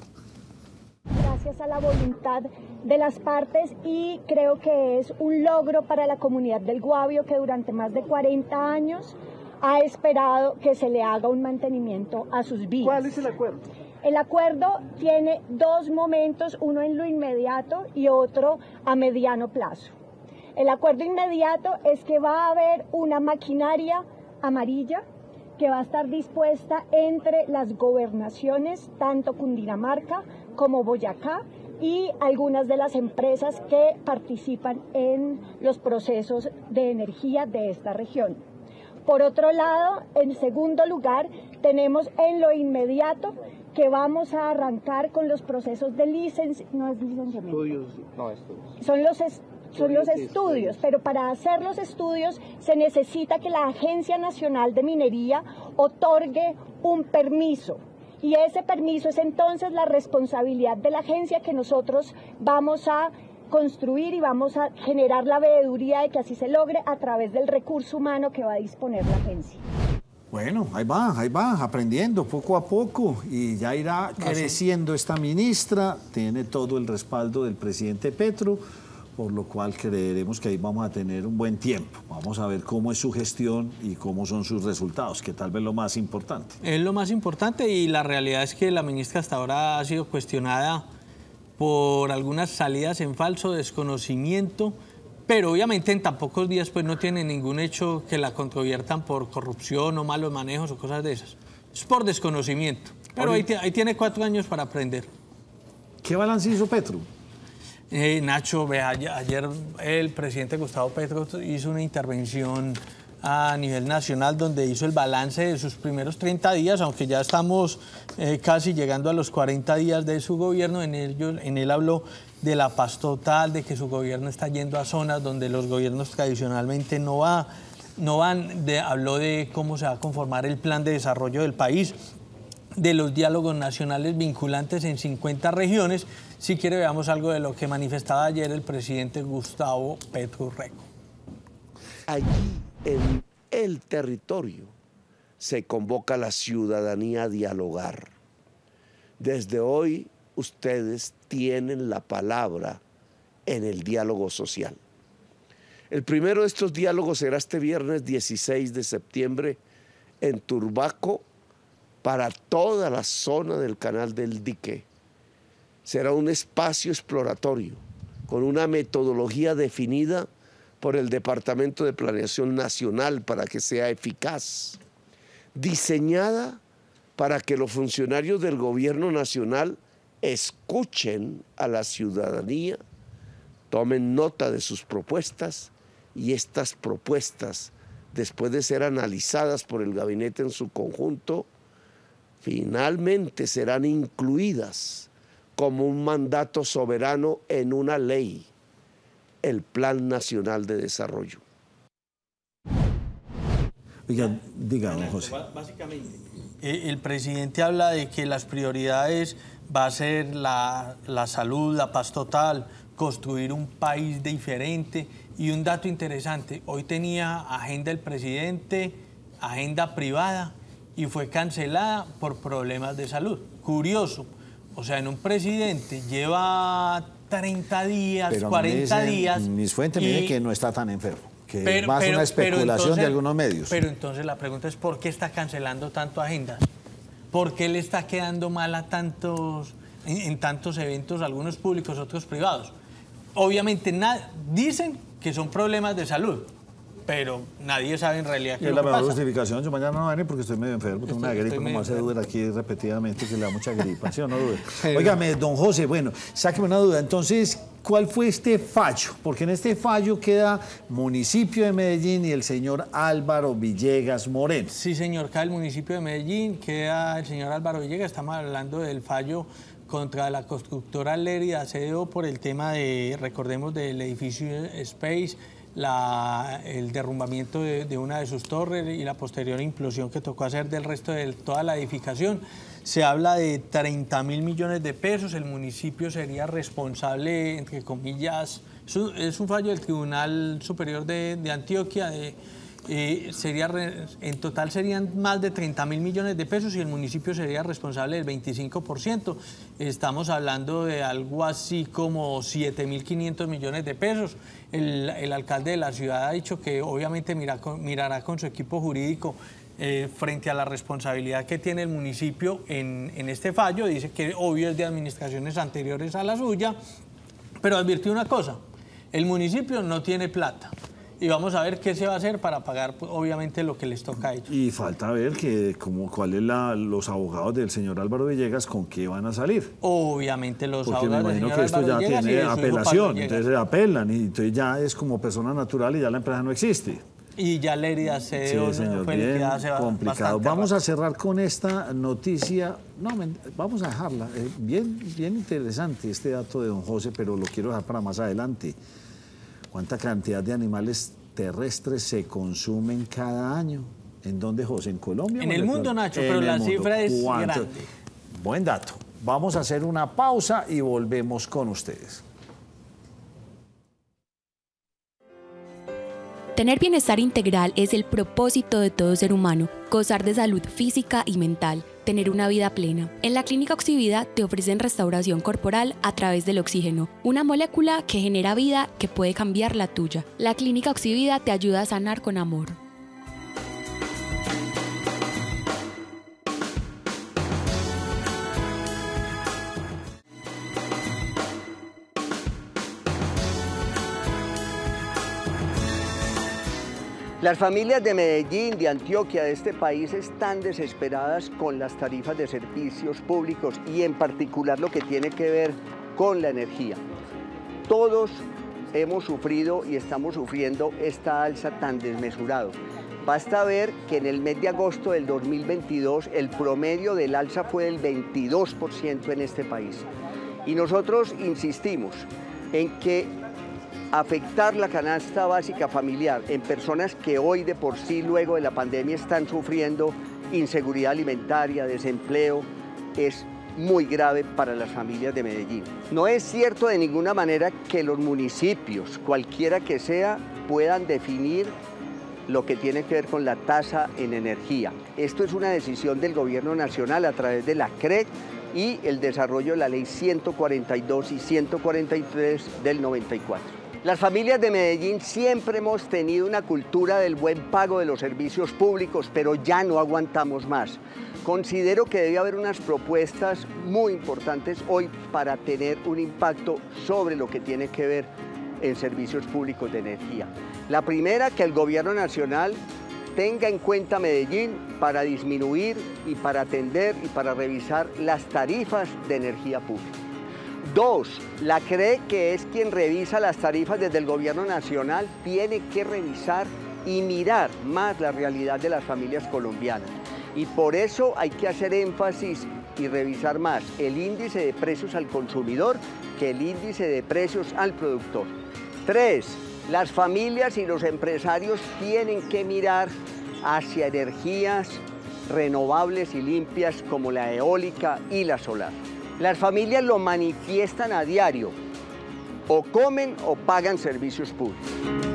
Gracias a la voluntad de las partes, y creo que es un logro para la comunidad del Guavio, que durante más de 40 años ha esperado que se le haga un mantenimiento a sus vías. ¿Cuál es el acuerdo? El acuerdo tiene dos momentos, uno en lo inmediato y otro a mediano plazo. El acuerdo inmediato es que va a haber una maquinaria amarilla que va a estar dispuesta entre las gobernaciones, tanto Cundinamarca como Boyacá, y algunas de las empresas que participan en los procesos de energía de esta región. Por otro lado, en segundo lugar, tenemos en lo inmediato que vamos a arrancar con los procesos de licenciamiento. Son los estudios, pero para hacer los estudios se necesita que la Agencia Nacional de Minería otorgue un permiso. Y ese permiso es entonces la responsabilidad de la agencia, que nosotros vamos a construir y vamos a generar la veeduría de que así se logre a través del recurso humano que va a disponer la agencia. Bueno, ahí va, aprendiendo poco a poco, y ya irá creciendo esta ministra, tiene todo el respaldo del presidente Petro, por lo cual creeremos que ahí vamos a tener un buen tiempo. Vamos a ver cómo es su gestión y cómo son sus resultados, que tal vez lo más importante. Es lo más importante, y la realidad es que la ministra hasta ahora ha sido cuestionada por algunas salidas en falso, desconocimiento, pero obviamente en tan pocos días pues no tiene ningún hecho que la controviertan por corrupción o malos manejos o cosas de esas. Es por desconocimiento, pero ahí tiene 4 años para aprender. ¿Qué balance hizo Petro? Nacho, ayer el presidente Gustavo Petro hizo una intervención a nivel nacional donde hizo el balance de sus primeros 30 días, aunque ya estamos casi llegando a los 40 días de su gobierno. En él habló de la paz total, de que su gobierno está yendo a zonas donde los gobiernos tradicionalmente no van. Habló de cómo se va a conformar el plan de desarrollo del país, de los diálogos nacionales vinculantes en 50 regiones. Si quiere, veamos algo de lo que manifestaba ayer el presidente Gustavo Petro Urrego. Allí, en el territorio, se convoca a la ciudadanía a dialogar. Desde hoy, ustedes tienen la palabra en el diálogo social. El primero de estos diálogos será este viernes 16 de septiembre en Turbaco, para toda la zona del Canal del Dique. Será un espacio exploratorio con una metodología definida por el Departamento de Planeación Nacional para que sea eficaz, diseñada para que los funcionarios del gobierno nacional escuchen a la ciudadanía, tomen nota de sus propuestas y estas propuestas, después de ser analizadas por el gabinete en su conjunto, finalmente serán incluidas como un mandato soberano en una ley, el Plan Nacional de Desarrollo. Oiga, diga, don José. Básicamente, el presidente habla de que las prioridades va a ser la salud, la paz total, construir un país diferente. Y un dato interesante, hoy tenía agenda el presidente, agenda privada, y fue cancelada por problemas de salud. Curioso, o sea, en un presidente lleva 30 días, pero 40 días... Mis fuentes me dicen que no está tan enfermo, que es más una especulación de algunos medios. Pero entonces la pregunta es, ¿por qué está cancelando tanto agendas? ¿Por qué le está quedando mal a en tantos eventos, algunos públicos, otros privados? Obviamente dicen que son problemas de salud, pero nadie sabe en realidad qué es lo que pasa. La mejor justificación, yo mañana no venir porque estoy medio enfermo, tengo una gripa, como hace Duder aquí repetidamente, que le da mucha gripa, ¿sí o no, Duder? Óigame, don José, bueno, sáqueme una duda, entonces, ¿cuál fue este fallo? Porque en este fallo queda municipio de Medellín y el señor Álvaro Villegas Moreno. Sí, señor, queda el municipio de Medellín, queda el señor Álvaro Villegas, estamos hablando del fallo contra la constructora Lerida Acero por el tema de, recordemos, del edificio Space, el derrumbamiento de una de sus torres y la posterior implosión que tocó hacer del resto de toda la edificación. Se habla de 30.000 millones de pesos, el municipio sería responsable, entre comillas, es un fallo del Tribunal Superior de Antioquia, en total serían más de 30.000 millones de pesos y el municipio sería responsable del 25%. Estamos hablando de algo así como 7.500 millones de pesos. El alcalde de la ciudad ha dicho que obviamente mirará con su equipo jurídico frente a la responsabilidad que tiene el municipio en este fallo. Dice que obvio es de administraciones anteriores a la suya, pero advirtió una cosa, el municipio no tiene plata. Y vamos a ver qué se va a hacer para pagar, pues, obviamente, lo que les toca a ellos. Y falta ver cuáles los abogados del señor Álvaro Villegas, con qué van a salir. Obviamente los porque abogados me imagino del señor que esto Álvaro ya Villegas tiene apelación, entonces se apelan y entonces ya es como persona natural y ya la empresa no existe. Y ya Lerida Acero fue liquidada hace complicado. Vamos a cerrar con esta noticia. No, vamos a dejarla. Bien interesante este dato de don José, pero lo quiero dejar para más adelante. ¿Cuánta cantidad de animales terrestres se consumen cada año? ¿En dónde, José? ¿En Colombia? En el mundo, Nacho, pero la cifra es grande. Buen dato. Vamos a hacer una pausa y volvemos con ustedes. Tener bienestar integral es el propósito de todo ser humano, gozar de salud física y mental, tener una vida plena. En la Clínica Oxivida te ofrecen restauración corporal a través del oxígeno, una molécula que genera vida que puede cambiar la tuya. La Clínica Oxivida te ayuda a sanar con amor. Las familias de Medellín, de Antioquia, de este país están desesperadas con las tarifas de servicios públicos y en particular lo que tiene que ver con la energía. Todos hemos sufrido y estamos sufriendo esta alza tan desmesurada. Basta ver que en el mes de agosto del 2022 el promedio del alza fue del 22% en este país. Y nosotros insistimos en que afectar la canasta básica familiar en personas que hoy de por sí luego de la pandemia están sufriendo inseguridad alimentaria, desempleo, es muy grave para las familias de Medellín. No es cierto de ninguna manera que los municipios, cualquiera que sea, puedan definir lo que tiene que ver con la tasa en energía. Esto es una decisión del Gobierno Nacional a través de la CREC y el desarrollo de la Ley 142 y 143 del 94. Las familias de Medellín siempre hemos tenido una cultura del buen pago de los servicios públicos, pero ya no aguantamos más. Considero que debe haber unas propuestas muy importantes hoy para tener un impacto sobre lo que tiene que ver en servicios públicos de energía. La primera, que el gobierno nacional tenga en cuenta Medellín para disminuir y para atender y para revisar las tarifas de energía pública. 2, la CRE, que es quien revisa las tarifas desde el gobierno nacional, tiene que revisar y mirar más la realidad de las familias colombianas. Y por eso hay que hacer énfasis y revisar más el índice de precios al consumidor que el índice de precios al productor. 3, las familias y los empresarios tienen que mirar hacia energías renovables y limpias como la eólica y la solar. Las familias lo manifiestan a diario, o comen o pagan servicios públicos.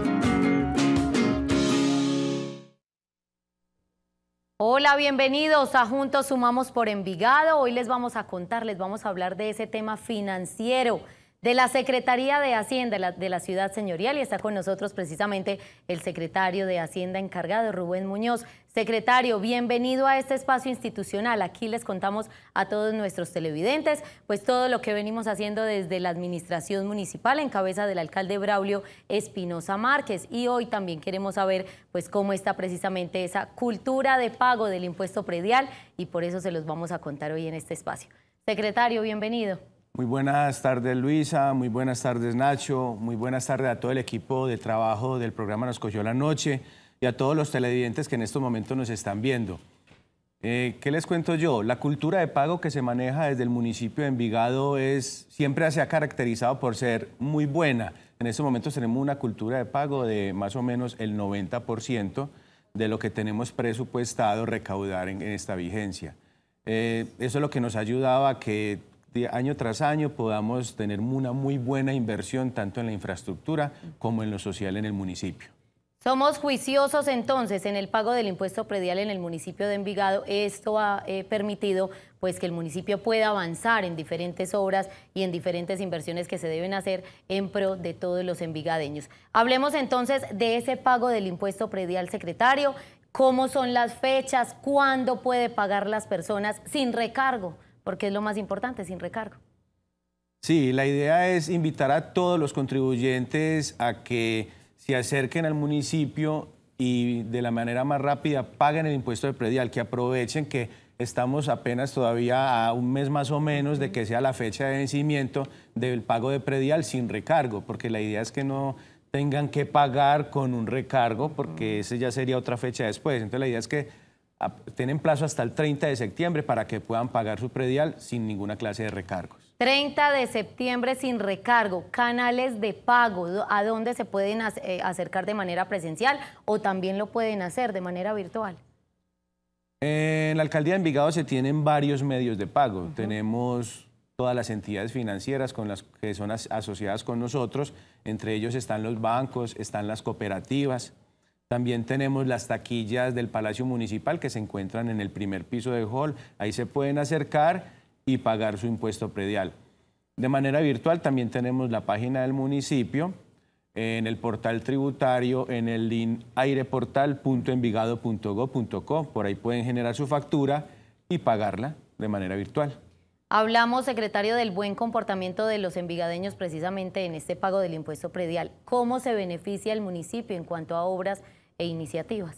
Hola, bienvenidos a Juntos Sumamos por Envigado. Hoy les vamos a contar, les vamos a hablar de ese tema financiero de la Secretaría de Hacienda de la Ciudad Señorial, y está con nosotros precisamente el secretario de Hacienda encargado, Rubén Muñoz. Secretario, bienvenido a este espacio institucional. Aquí les contamos a todos nuestros televidentes pues todo lo que venimos haciendo desde la administración municipal en cabeza del alcalde Braulio Espinosa Márquez, y hoy también queremos saber pues cómo está precisamente esa cultura de pago del impuesto predial, y por eso se los vamos a contar hoy en este espacio. Secretario, bienvenido. Muy buenas tardes, Luisa, muy buenas tardes, Nacho, muy buenas tardes a todo el equipo de trabajo del programa Nos Cogió la Noche y a todos los televidentes que en estos momentos nos están viendo. ¿Qué les cuento yo? La cultura de pago que se maneja desde el municipio de Envigado siempre se ha caracterizado por ser muy buena. En estos momentos tenemos una cultura de pago de más o menos el 90% de lo que tenemos presupuestado recaudar en esta vigencia. Eso es lo que nos ha ayudado a que año tras año podamos tener una muy buena inversión tanto en la infraestructura como en lo social en el municipio. Somos juiciosos entonces en el pago del impuesto predial en el municipio de Envigado. Esto ha permitido pues que el municipio pueda avanzar en diferentes obras y en diferentes inversiones que se deben hacer en pro de todos los envigadeños. Hablemos entonces de ese pago del impuesto predial, secretario. ¿Cómo son las fechas? ¿Cuándo puede pagar las personas sin recargo? Porque es lo más importante, sin recargo. Sí, la idea es invitar a todos los contribuyentes a que se acerquen al municipio y de la manera más rápida paguen el impuesto de predial, que aprovechen que estamos apenas todavía a un mes más o menos de que sea la fecha de vencimiento del pago de predial sin recargo, porque la idea es que no tengan que pagar con un recargo, porque ese ya sería otra fecha después. Entonces la idea es que tienen plazo hasta el 30 de septiembre para que puedan pagar su predial sin ninguna clase de recargos. 30 de septiembre sin recargo. Canales de pago, ¿a dónde se pueden acercar de manera presencial o también lo pueden hacer de manera virtual? En la Alcaldía de Envigado se tienen varios medios de pago. Tenemos todas las entidades financieras con las que son asociadas con nosotros. Entre ellos están los bancos, están las cooperativas. También tenemos las taquillas del Palacio Municipal que se encuentran en el primer piso del hall. Ahí se pueden acercar y pagar su impuesto predial. De manera virtual también tenemos la página del municipio, en el portal tributario, en el link aireportal.envigado.gov.co. Por ahí pueden generar su factura y pagarla de manera virtual. Hablamos, secretario, del buen comportamiento de los envigadeños precisamente en este pago del impuesto predial. ¿Cómo se beneficia el municipio en cuanto a obras e iniciativas?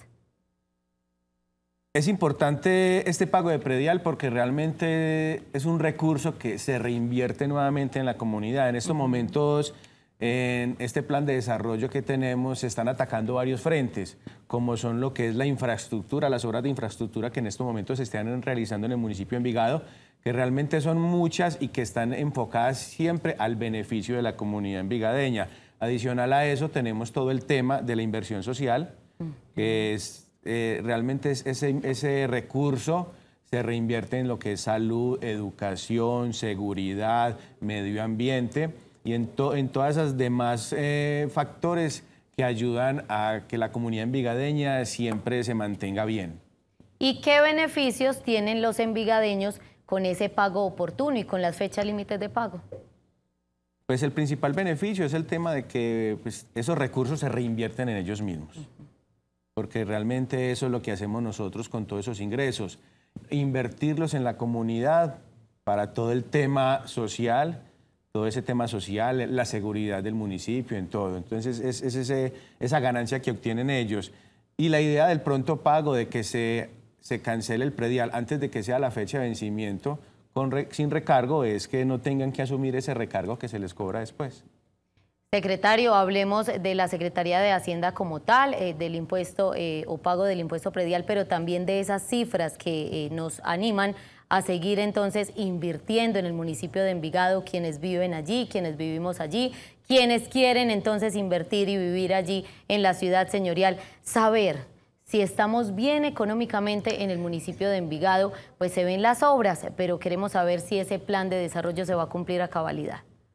Es importante este pago de predial porque realmente es un recurso que se reinvierte nuevamente en la comunidad. En estos momentos, en este plan de desarrollo que tenemos, se están atacando varios frentes, como son lo que es la infraestructura, las obras de infraestructura que en estos momentos se están realizando en el municipio de Envigado, que realmente son muchas y que están enfocadas siempre al beneficio de la comunidad envigadeña. Adicional a eso, tenemos todo el tema de la inversión social, que es realmente ese recurso se reinvierte en lo que es salud, educación, seguridad, medio ambiente y en todas esas demás factores que ayudan a que la comunidad envigadeña siempre se mantenga bien. ¿Y qué beneficios tienen los envigadeños con ese pago oportuno y con las fechas límites de pago? Pues el principal beneficio es el tema de que pues, esos recursos se reinvierten en ellos mismos. Porque realmente eso es lo que hacemos nosotros con todos esos ingresos. Invertirlos en la comunidad para todo el tema social, todo ese tema social, la seguridad del municipio, en todo. Entonces es esa ganancia que obtienen ellos. Y la idea del pronto pago, de que se cancele el predial antes de que sea la fecha de vencimiento sin recargo, es que no tengan que asumir ese recargo que se les cobra después. Secretario, hablemos de la Secretaría de Hacienda como tal, del impuesto o pago del impuesto predial, pero también de esas cifras que nos animan a seguir entonces invirtiendo en el municipio de Envigado, quienes viven allí, quienes vivimos allí, quienes quieren entonces invertir y vivir allí en la ciudad señorial. Saber si estamos bien económicamente en el municipio de Envigado, pues se ven las obras, pero queremos saber si ese plan de desarrollo se va a cumplir a cabalidad.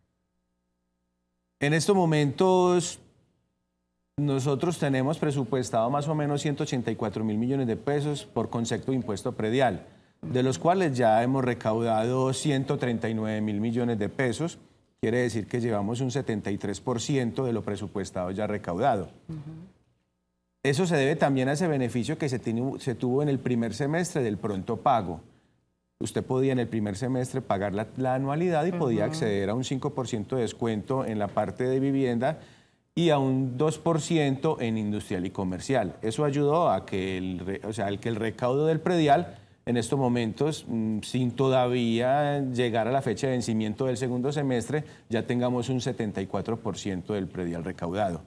En estos momentos nosotros tenemos presupuestado más o menos 184.000 millones de pesos por concepto de impuesto predial, de los cuales ya hemos recaudado 139.000 millones de pesos. Quiere decir que llevamos un 73% de lo presupuestado ya recaudado. Eso se debe también a ese beneficio que se tuvo en el primer semestre del pronto pago. Usted podía en el primer semestre pagar la anualidad y podía acceder a un 5% de descuento en la parte de vivienda y a un 2% en industrial y comercial. Eso ayudó a que el recaudo del predial en estos momentos, sin todavía llegar a la fecha de vencimiento del segundo semestre, ya tengamos un 74% del predial recaudado.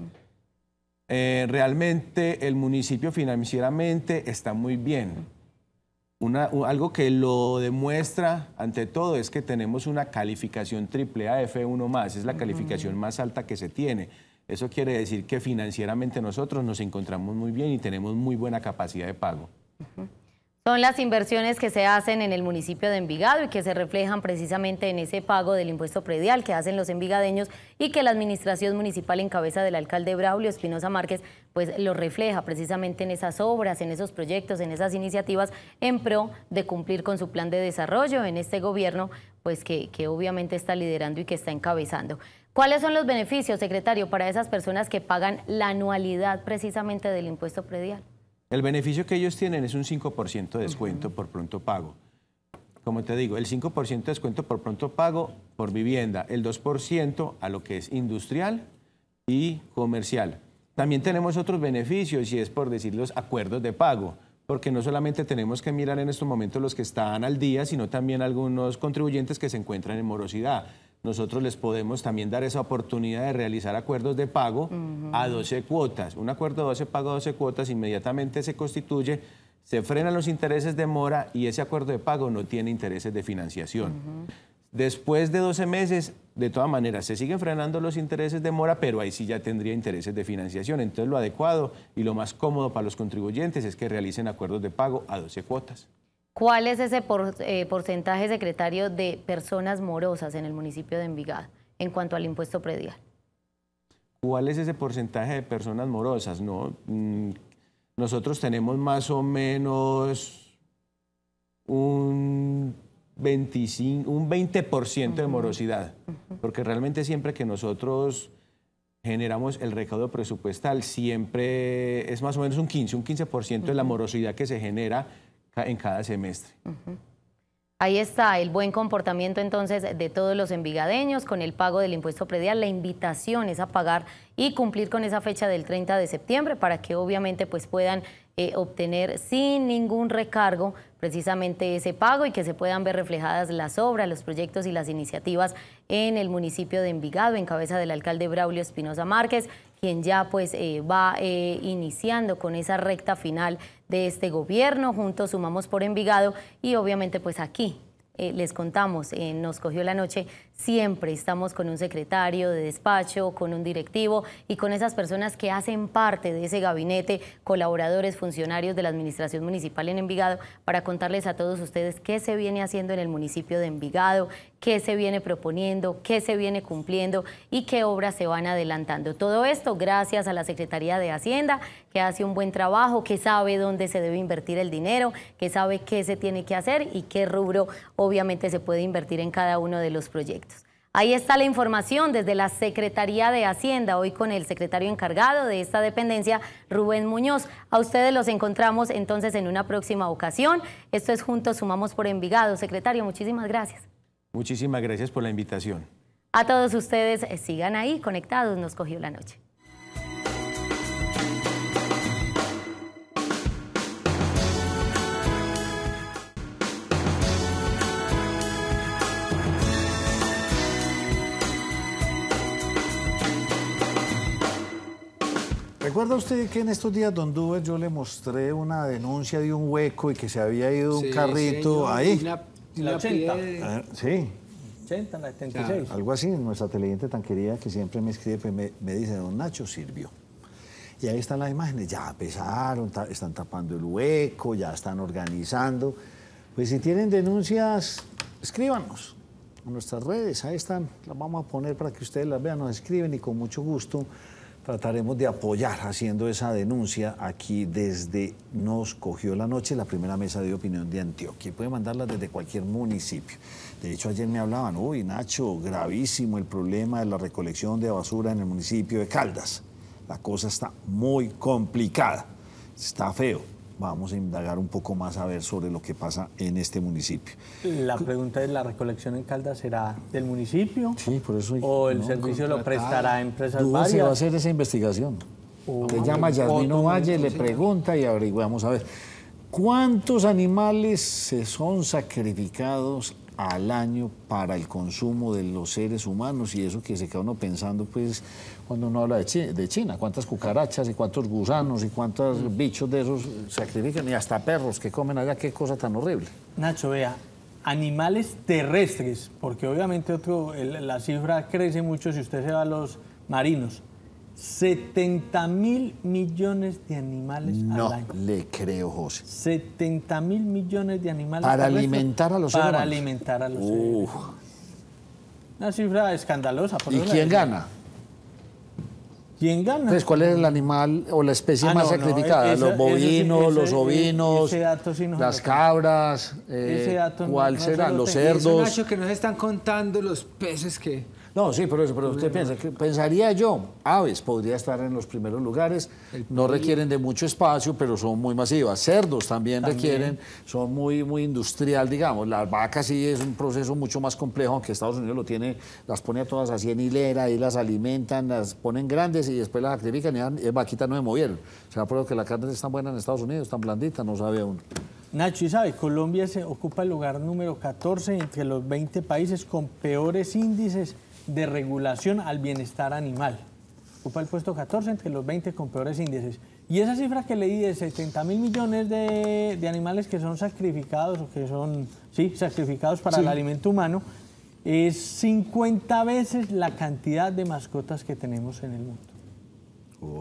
Realmente el municipio financieramente está muy bien. Algo que lo demuestra ante todo es que tenemos una calificación AAA F1+, es la calificación más alta que se tiene. Eso quiere decir que financieramente nosotros nos encontramos muy bien y tenemos muy buena capacidad de pago. Son las inversiones que se hacen en el municipio de Envigado y que se reflejan precisamente en ese pago del impuesto predial que hacen los envigadeños y que la administración municipal en cabeza del alcalde Braulio Espinosa Márquez pues lo refleja precisamente en esas obras, en esos proyectos, en esas iniciativas en pro de cumplir con su plan de desarrollo en este gobierno pues que obviamente está liderando y que está encabezando. ¿Cuáles son los beneficios, secretario, para esas personas que pagan la anualidad precisamente del impuesto predial? El beneficio que ellos tienen es un 5% de descuento por pronto pago. Como te digo, el 5% de descuento por pronto pago por vivienda, el 2% a lo que es industrial y comercial. También tenemos otros beneficios y es por decir los acuerdos de pago, porque no solamente tenemos que mirar en estos momentos los que están al día, sino también algunos contribuyentes que se encuentran en morosidad. Nosotros les podemos también dar esa oportunidad de realizar acuerdos de pago a 12 cuotas. Un acuerdo de 12 pago a 12 cuotas inmediatamente se constituye, se frenan los intereses de mora y ese acuerdo de pago no tiene intereses de financiación. Después de 12 meses, de todas maneras, se siguen frenando los intereses de mora, pero ahí sí ya tendría intereses de financiación. Entonces lo adecuado y lo más cómodo para los contribuyentes es que realicen acuerdos de pago a 12 cuotas. ¿Cuál es ese porcentaje, secretario, de personas morosas en el municipio de Envigado en cuanto al impuesto predial? ¿Cuál es ese porcentaje de personas morosas? No, nosotros tenemos más o menos un 20% de morosidad, porque realmente siempre que nosotros generamos el recaudo presupuestal, siempre es más o menos un 15% de la morosidad que se genera en cada semestre. Ahí está el buen comportamiento entonces de todos los envigadeños con el pago del impuesto predial. La invitación es a pagar y cumplir con esa fecha del 30 de septiembre para que obviamente pues puedan obtener sin ningún recargo precisamente ese pago y que se puedan ver reflejadas las obras, los proyectos y las iniciativas en el municipio de Envigado en cabeza del alcalde Braulio Espinosa Márquez, quien ya pues va iniciando con esa recta final de este gobierno. Juntos sumamos por Envigado y obviamente pues aquí les contamos, Nos Cogió la Noche, siempre estamos con un secretario de despacho, con un directivo y con esas personas que hacen parte de ese gabinete, colaboradores, funcionarios de la administración municipal en Envigado, para contarles a todos ustedes qué se viene haciendo en el municipio de Envigado, qué se viene proponiendo, qué se viene cumpliendo y qué obras se van adelantando. Todo esto gracias a la Secretaría de Hacienda, que hace un buen trabajo, que sabe dónde se debe invertir el dinero, que sabe qué se tiene que hacer y qué rubro obviamente se puede invertir en cada uno de los proyectos. Ahí está la información desde la Secretaría de Hacienda, hoy con el secretario encargado de esta dependencia, Rubén Muñoz. A ustedes los encontramos entonces en una próxima ocasión. Esto es Juntos Sumamos por Envigado. Secretario, muchísimas gracias. Muchísimas gracias por la invitación. A todos ustedes, sigan ahí conectados, nos cogió la noche. ¿Recuerda usted que en estos días, don Duber, yo le mostré una denuncia de un hueco y que se había ido un carrito ahí? La 80. Sí. 80, la 76. Algo así, nuestra televidente tan querida que siempre me escribe, pues me dice, don Nacho, sirvió. Y ahí están las imágenes, ya empezaron, están tapando el hueco, ya están organizando. Pues si tienen denuncias, escríbanos en nuestras redes, ahí están, las vamos a poner para que ustedes las vean, nos escriben y con mucho gusto trataremos de apoyar haciendo esa denuncia aquí desde Nos Cogió la Noche, la primera mesa de opinión de Antioquia. Puede mandarla desde cualquier municipio. De hecho, ayer me hablaban, uy, Nacho, gravísimo el problema de la recolección de basura en el municipio de Caldas. La cosa está muy complicada, está feo. Vamos a indagar un poco más a ver sobre lo que pasa en este municipio. La pregunta es, ¿la recolección en Caldas será del municipio? Sí, por eso. ¿O el servicio lo prestará a empresas varias? Se va a hacer esa investigación. Usted llama a Yasmino Valle, le pregunta y averiguamos a ver. ¿Cuántos animales se son sacrificados al año para el consumo de los seres humanos? Y eso que se queda uno pensando, pues, cuando uno habla de China, cuántas cucarachas y cuántos gusanos y cuántos bichos de esos sacrifican, y hasta perros que comen allá, qué cosa tan horrible. Nacho, vea, animales terrestres, porque obviamente la cifra crece mucho si usted se va a los marinos. 70.000 millones de animales al año. No le creo, José. 70.000 millones de animales para alimentar a los seres humanos. Para alimentar a los seres humanos. Una cifra escandalosa. ¿Y quién gana? ¿Quién gana? Entonces, ¿cuál es el animal o la especie más sacrificada? ¿Los bovinos, los ovinos, las cabras? ¿Cuál será? ¿Los cerdos? Nacho, que nos están contando los peces que... No, sí, pero usted pensaría yo, aves podría estar en los primeros lugares, no requieren de mucho espacio, pero son muy masivas. Cerdos también requieren, son muy industrial, digamos. Las vacas sí es un proceso mucho más complejo, aunque Estados Unidos lo tiene, las pone a todas así en hilera, y las alimentan, las ponen grandes y después las sacrifican y vaquitas no se movieron. ¿Será por eso que la carne es tan buena en Estados Unidos, tan blandita? No sabe uno. Nacho, y sabe, Colombia se ocupa el lugar número 14 entre los 20 países con peores índices de regulación al bienestar animal. Ocupa el puesto 14 entre los 20 con peores índices. Y esa cifra que leí de 70.000 millones de animales que son sacrificados o que son sacrificados para el alimento humano es 50 veces la cantidad de mascotas que tenemos en el mundo.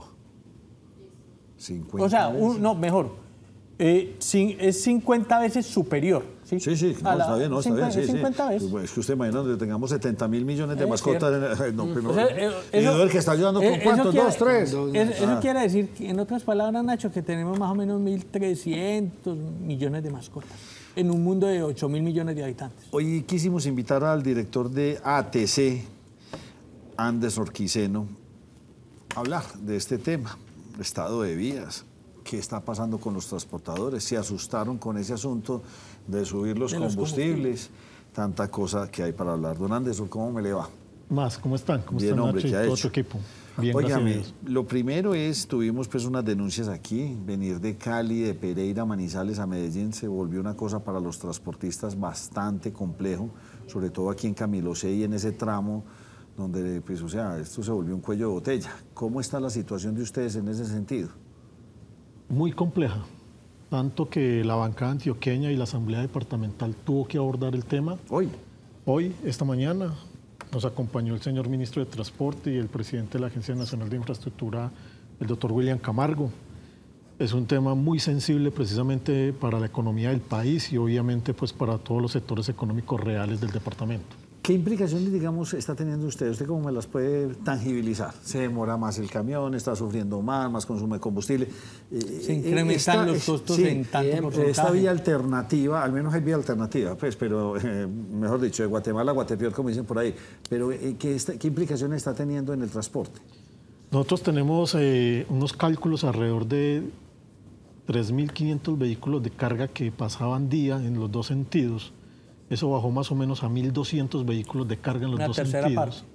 50 o sea, veces. No, mejor. Es 50 veces superior. Sí, está bien, está bien. 50 veces. Es que usted imagina donde tengamos 70.000 millones de mascotas. ¿Y eso, el que está ayudando con cuántos? ¿2, 3? Eso quiere decir, en otras palabras, Nacho, que tenemos más o menos 1.300 millones de mascotas en un mundo de 8.000 millones de habitantes. Hoy quisimos invitar al director de ATC, Andes Orquiceno, a hablar de este tema, estado de vías. ¿Qué está pasando con los transportadores? Se asustaron con ese asunto de subir los combustibles, tanta cosa que hay para hablar. Don Anderson, ¿cómo me le va? ¿Cómo están? ¿Cómo bien, están, hombre, Nacho, ¿qué ha y todo hecho? tu equipo? Bien, Óigame, lo primero es, tuvimos pues unas denuncias aquí, venir de Cali, de Pereira, Manizales a Medellín se volvió una cosa para los transportistas bastante complejo, sobre todo aquí en Camilo y en ese tramo donde, pues, o sea, esto se volvió un cuello de botella. ¿Cómo está la situación de ustedes en ese sentido? Muy compleja, tanto que la bancada antioqueña y la Asamblea Departamental tuvo que abordar el tema. Hoy, esta mañana, nos acompañó el señor Ministro de Transporte y el presidente de la Agencia Nacional de Infraestructura, el doctor William Camargo. Es un tema muy sensible precisamente para la economía del país y obviamente pues para todos los sectores económicos reales del departamento. ¿Qué implicaciones, digamos, está teniendo usted? ¿Usted cómo me las puede tangibilizar? ¿Se demora más el camión? ¿Está sufriendo más consumo de combustible? Se incrementan los costos en tanto porcentaje. Esta vía alternativa, al menos hay vía alternativa, pues, pero mejor dicho, de Guatemala a Guatepeor, como dicen por ahí. Pero ¿qué implicaciones está teniendo en el transporte? Nosotros tenemos unos cálculos alrededor de 3.500 vehículos de carga que pasaban día en los dos sentidos. Eso bajó más o menos a 1.200 vehículos de carga en los dos sentidos.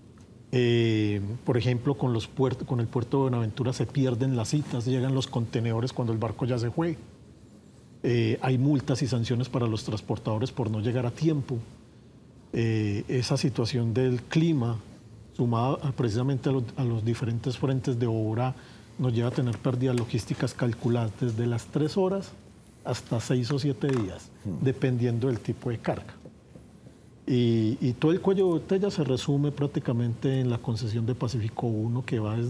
Por ejemplo, con el puerto de Buenaventura se pierden las citas, llegan los contenedores cuando el barco ya se fue. Hay multas y sanciones para los transportadores por no llegar a tiempo. Esa situación del clima, sumada precisamente a los diferentes frentes de obra, nos lleva a tener pérdidas logísticas calculadas desde las 3 horas hasta 6 o 7 días, dependiendo del tipo de carga. Y todo el cuello de botella se resume prácticamente en la concesión de Pacífico 1, que va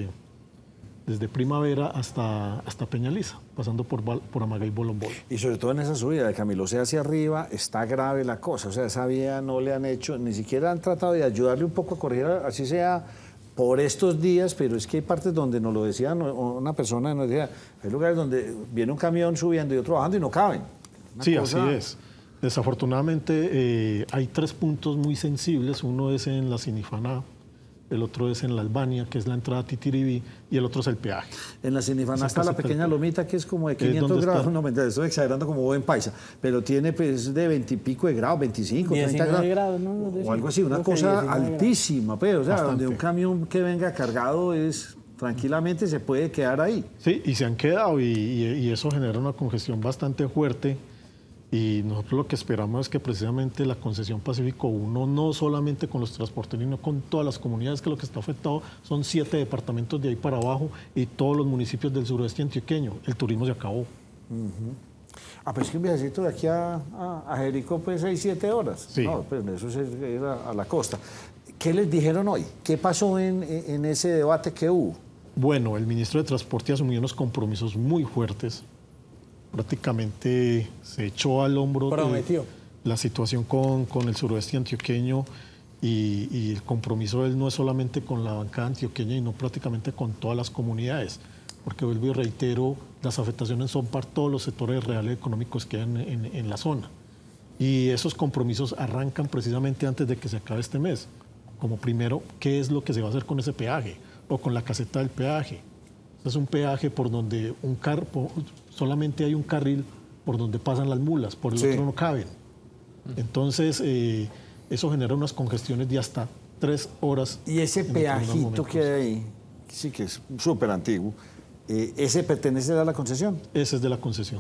desde Primavera hasta Peñaliza, pasando por Amaga y Bolombolo. Y sobre todo en esa subida de Camilo C hacia arriba está grave la cosa. O sea, esa vía no le han hecho, ni siquiera han tratado de ayudarle un poco a corregir, así sea por estos días, pero es que hay partes donde nos lo decía una persona, nos decía, hay lugares donde viene un camión subiendo y otro bajando y no caben. Sí, así es. Desafortunadamente hay 3 puntos muy sensibles. Uno es en la Sinifaná, el otro es en la Albania, que es la entrada a Titiribí, y el otro es el peaje. En la Sinifaná está la pequeña lomita, que es como de 500 grados. No, mentira, estoy exagerando como buen paisa, pero tiene pues de 20 y pico de grados, 25, 30 grados. O algo así, una cosa altísima, pero, o sea, bastante. Donde un camión que venga cargado tranquilamente se puede quedar ahí. Sí, y se han quedado, y eso genera una congestión bastante fuerte. Y nosotros lo que esperamos es que precisamente la concesión Pacífico 1, no solamente con los transporteros, sino con todas las comunidades, que lo que está afectado son 7 departamentos de ahí para abajo y todos los municipios del suroeste antioqueño. El turismo se acabó. Pues que un viajecito de aquí a Jericó, pues 6-7 horas. Sí. No, pues eso es ir a la costa. ¿Qué les dijeron hoy? ¿Qué pasó en ese debate que hubo? Bueno, el ministro de Transporte asumió unos compromisos muy fuertes. Prácticamente se echó al hombro la situación con el suroeste antioqueño, y el compromiso de él no es solamente con la bancada antioqueña, sino prácticamente con todas las comunidades, porque vuelvo y reitero, las afectaciones son para todos los sectores reales económicos que hay en la zona. Y esos compromisos arrancan precisamente antes de que se acabe este mes. Como primero, ¿qué es lo que se va a hacer con ese peaje o con la caseta del peaje? Es un peaje por donde solamente hay un carril por donde pasan las mulas, por el otro no caben. Entonces, eso genera unas congestiones de hasta 3 horas. Y ese peajito que hay ahí, sí que es súper antiguo, ¿ese pertenece a la concesión? Ese es de la concesión.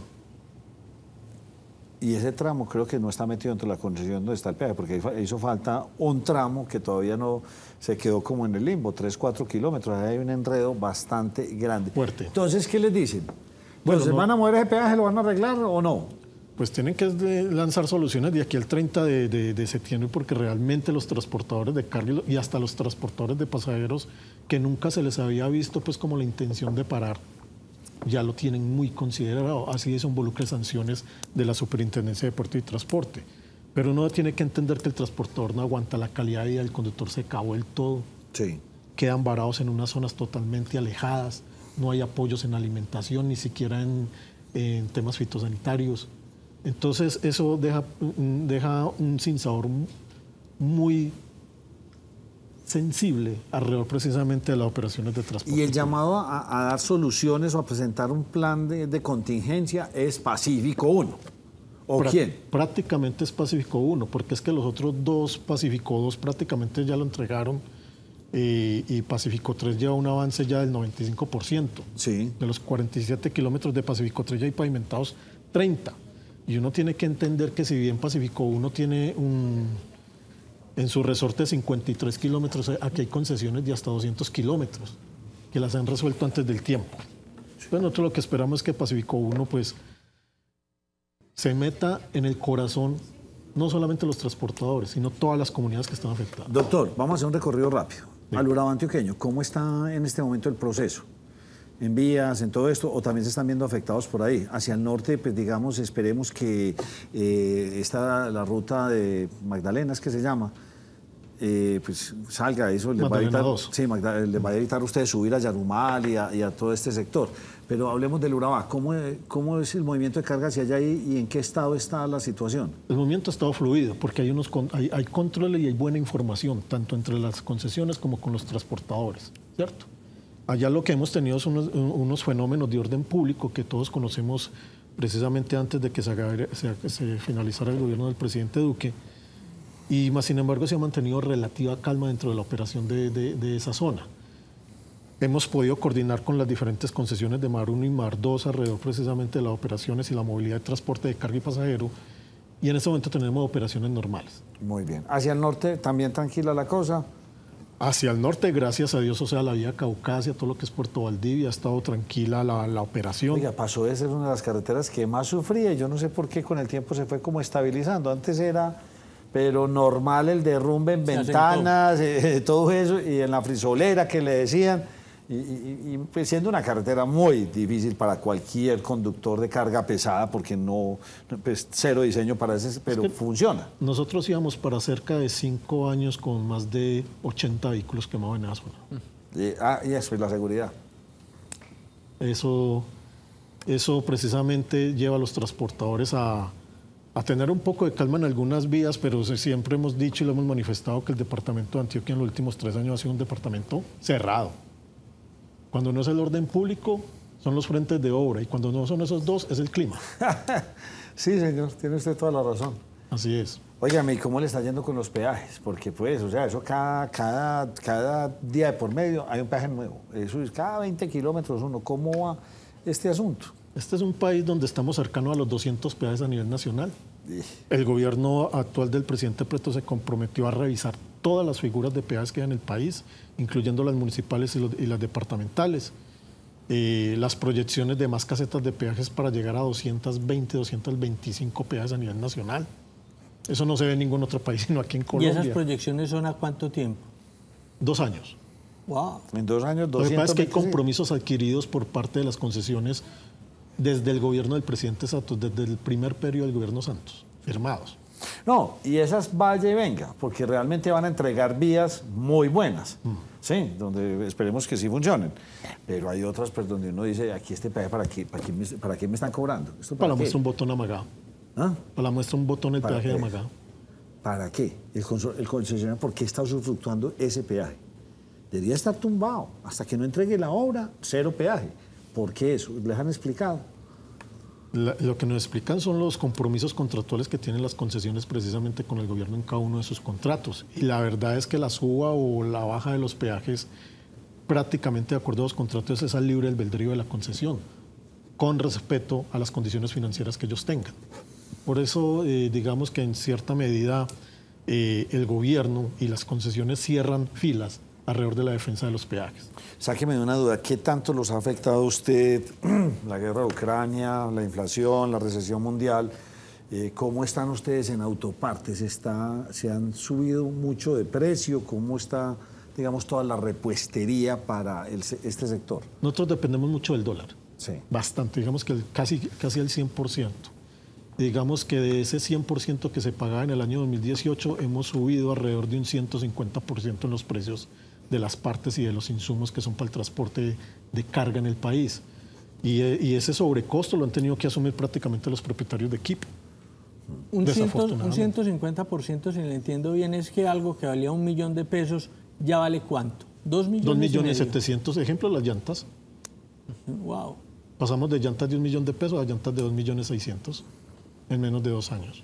Y ese tramo creo que no está metido dentro de la concesión donde está el peaje, porque hizo falta un tramo que todavía no se quedó como en el limbo, 3-4 kilómetros. Ahí hay un enredo bastante grande. Fuerte. Entonces, ¿qué les dicen? Bueno, ¿van a mover ese peaje, lo van a arreglar o no? Pues tienen que lanzar soluciones de aquí al 30 de septiembre, porque realmente los transportadores de carga y hasta los transportadores de pasajeros, que nunca se les había visto pues como la intención de parar, ya lo tienen muy considerado. Así eso involucra sanciones de la Superintendencia de Puerto y Transporte. Pero uno tiene que entender que el transportador no aguanta la calidad de vida del conductor, se acabó el todo. Sí. Quedan varados en unas zonas totalmente alejadas, no hay apoyos en alimentación, ni siquiera en temas fitosanitarios. Entonces eso deja un sinsabor muy sensible alrededor precisamente de las operaciones de transporte. Y el llamado a dar soluciones o a presentar un plan de contingencia es Pacífico 1. ¿O quién? Prácticamente es Pacífico 1, porque es que los otros 2, Pacífico 2 prácticamente ya lo entregaron, y Pacífico 3 lleva un avance ya del 95%. Sí. De los 47 kilómetros de Pacífico 3 ya hay pavimentados 30. Y uno tiene que entender que si bien Pacífico 1 tiene en su resorte 53 kilómetros, aquí hay concesiones de hasta 200 kilómetros, que las han resuelto antes del tiempo. Entonces nosotros lo que esperamos es que Pacífico 1 pues se meta en el corazón, no solamente los transportadores, sino todas las comunidades que están afectadas. Doctor, vamos a hacer un recorrido rápido. Sí. Al Urabá antioqueño, ¿cómo está en este momento el proceso? ¿En vías, en todo esto, o también se están viendo afectados por ahí? Hacia el norte, pues digamos, esperemos que la ruta de Magdalenas, que se llama, pues salga eso, les va a evitar, sí, les va a evitar a ustedes subir a Yarumal y a todo este sector. Pero hablemos del Urabá. ¿Cómo es el movimiento de carga hacia allá y en qué estado está la situación? El movimiento ha estado fluido porque hay controles y hay buena información, tanto entre las concesiones como con los transportadores, ¿cierto? Allá lo que hemos tenido son unos fenómenos de orden público que todos conocemos precisamente antes de que se finalizara el gobierno del presidente Duque, y más sin embargo se ha mantenido relativa calma dentro de la operación de esa zona. Hemos podido coordinar con las diferentes concesiones de Mar 1 y Mar 2 alrededor precisamente de las operaciones y la movilidad de transporte de carga y pasajero, y en este momento tenemos operaciones normales. Muy bien. ¿Hacia el norte también tranquila la cosa? Hacia el norte, gracias a Dios, o sea, la vía Caucasia, todo lo que es Puerto Valdivia, ha estado tranquila la operación. Oiga, pasó de ser una de las carreteras que más sufría, y yo no sé por qué con el tiempo se fue como estabilizando. Antes era, pero normal el derrumbe en ventanas, todo eso, y en la frisolera que le decían, y pues siendo una carretera muy difícil para cualquier conductor de carga pesada, porque no, pues cero diseño para ese, pero es que funciona. Nosotros íbamos para cerca de 5 años con más de 80 vehículos quemados en esa zona. Y eso es la seguridad. Eso precisamente lleva a los transportadores a tener un poco de calma en algunas vías, pero siempre hemos dicho y lo hemos manifestado que el departamento de Antioquia en los últimos 3 años ha sido un departamento cerrado. Cuando no es el orden público, son los frentes de obra, y cuando no son esos dos, es el clima. Sí, señor, tiene usted toda la razón. Así es. Óigame, ¿y cómo le está yendo con los peajes? Porque pues, o sea, eso cada día de por medio hay un peaje nuevo. Eso es cada 20 kilómetros uno. ¿Cómo va este asunto? Este es un país donde estamos cercanos a los 200 peajes a nivel nacional. El gobierno actual del presidente Petro se comprometió a revisar todas las figuras de peajes que hay en el país, incluyendo las municipales y las departamentales. Las proyecciones de más casetas de peajes para llegar a 220, 225 peajes a nivel nacional. Eso no se ve en ningún otro país, sino aquí en Colombia. ¿Y esas proyecciones son a cuánto tiempo? 2 años. Wow. En 2 años, 200. Lo que pasa es que hay compromisos adquiridos por parte de las concesiones desde el gobierno del presidente Santos, desde el primer periodo del gobierno Santos, firmados. No, y esas vaya y venga, porque realmente van a entregar vías muy buenas, sí, donde esperemos que sí funcionen. Pero hay otras pues, donde uno dice, aquí este peaje, ¿para qué me están cobrando? ¿Esto para la muestra un botón amagado. ¿Ah? Para la muestra un botón el peaje de amagado. ¿Para qué? El concesionario, ¿por qué está usufructuando ese peaje? Debería estar tumbado. Hasta que no entregue la obra, 0 peaje. ¿Por qué eso? ¿Les han explicado? Lo que nos explican son los compromisos contractuales que tienen las concesiones precisamente con el gobierno en cada uno de sus contratos. Y la verdad es que la suba o la baja de los peajes, prácticamente de acuerdo a los contratos, es al libre albedrío de la concesión, con respeto a las condiciones financieras que ellos tengan. Por eso, digamos que en cierta medida el gobierno y las concesiones cierran filas alrededor de la defensa de los peajes. Sáqueme de una duda, ¿qué tanto los ha afectado a usted la guerra de Ucrania, la inflación, la recesión mundial? ¿Cómo están ustedes en autopartes? ¿Se han subido mucho de precio? ¿Cómo está, digamos, toda la repuestería para este sector? Nosotros dependemos mucho del dólar. Sí. Bastante, digamos que casi el 100%. Digamos que de ese 100% que se pagaba en el año 2018, hemos subido alrededor de un 150% en los precios de las partes y de los insumos que son para el transporte de carga en el país. Y ese sobrecosto lo han tenido que asumir prácticamente los propietarios de equipo. Un 150%, si le entiendo bien, es que algo que valía $1.000.000 de pesos ya vale ¿cuánto? 2 millones. 2.700.000, ejemplo, las llantas. Wow. Pasamos de llantas de $1 millón a llantas de 2.600.000 en menos de 2 años.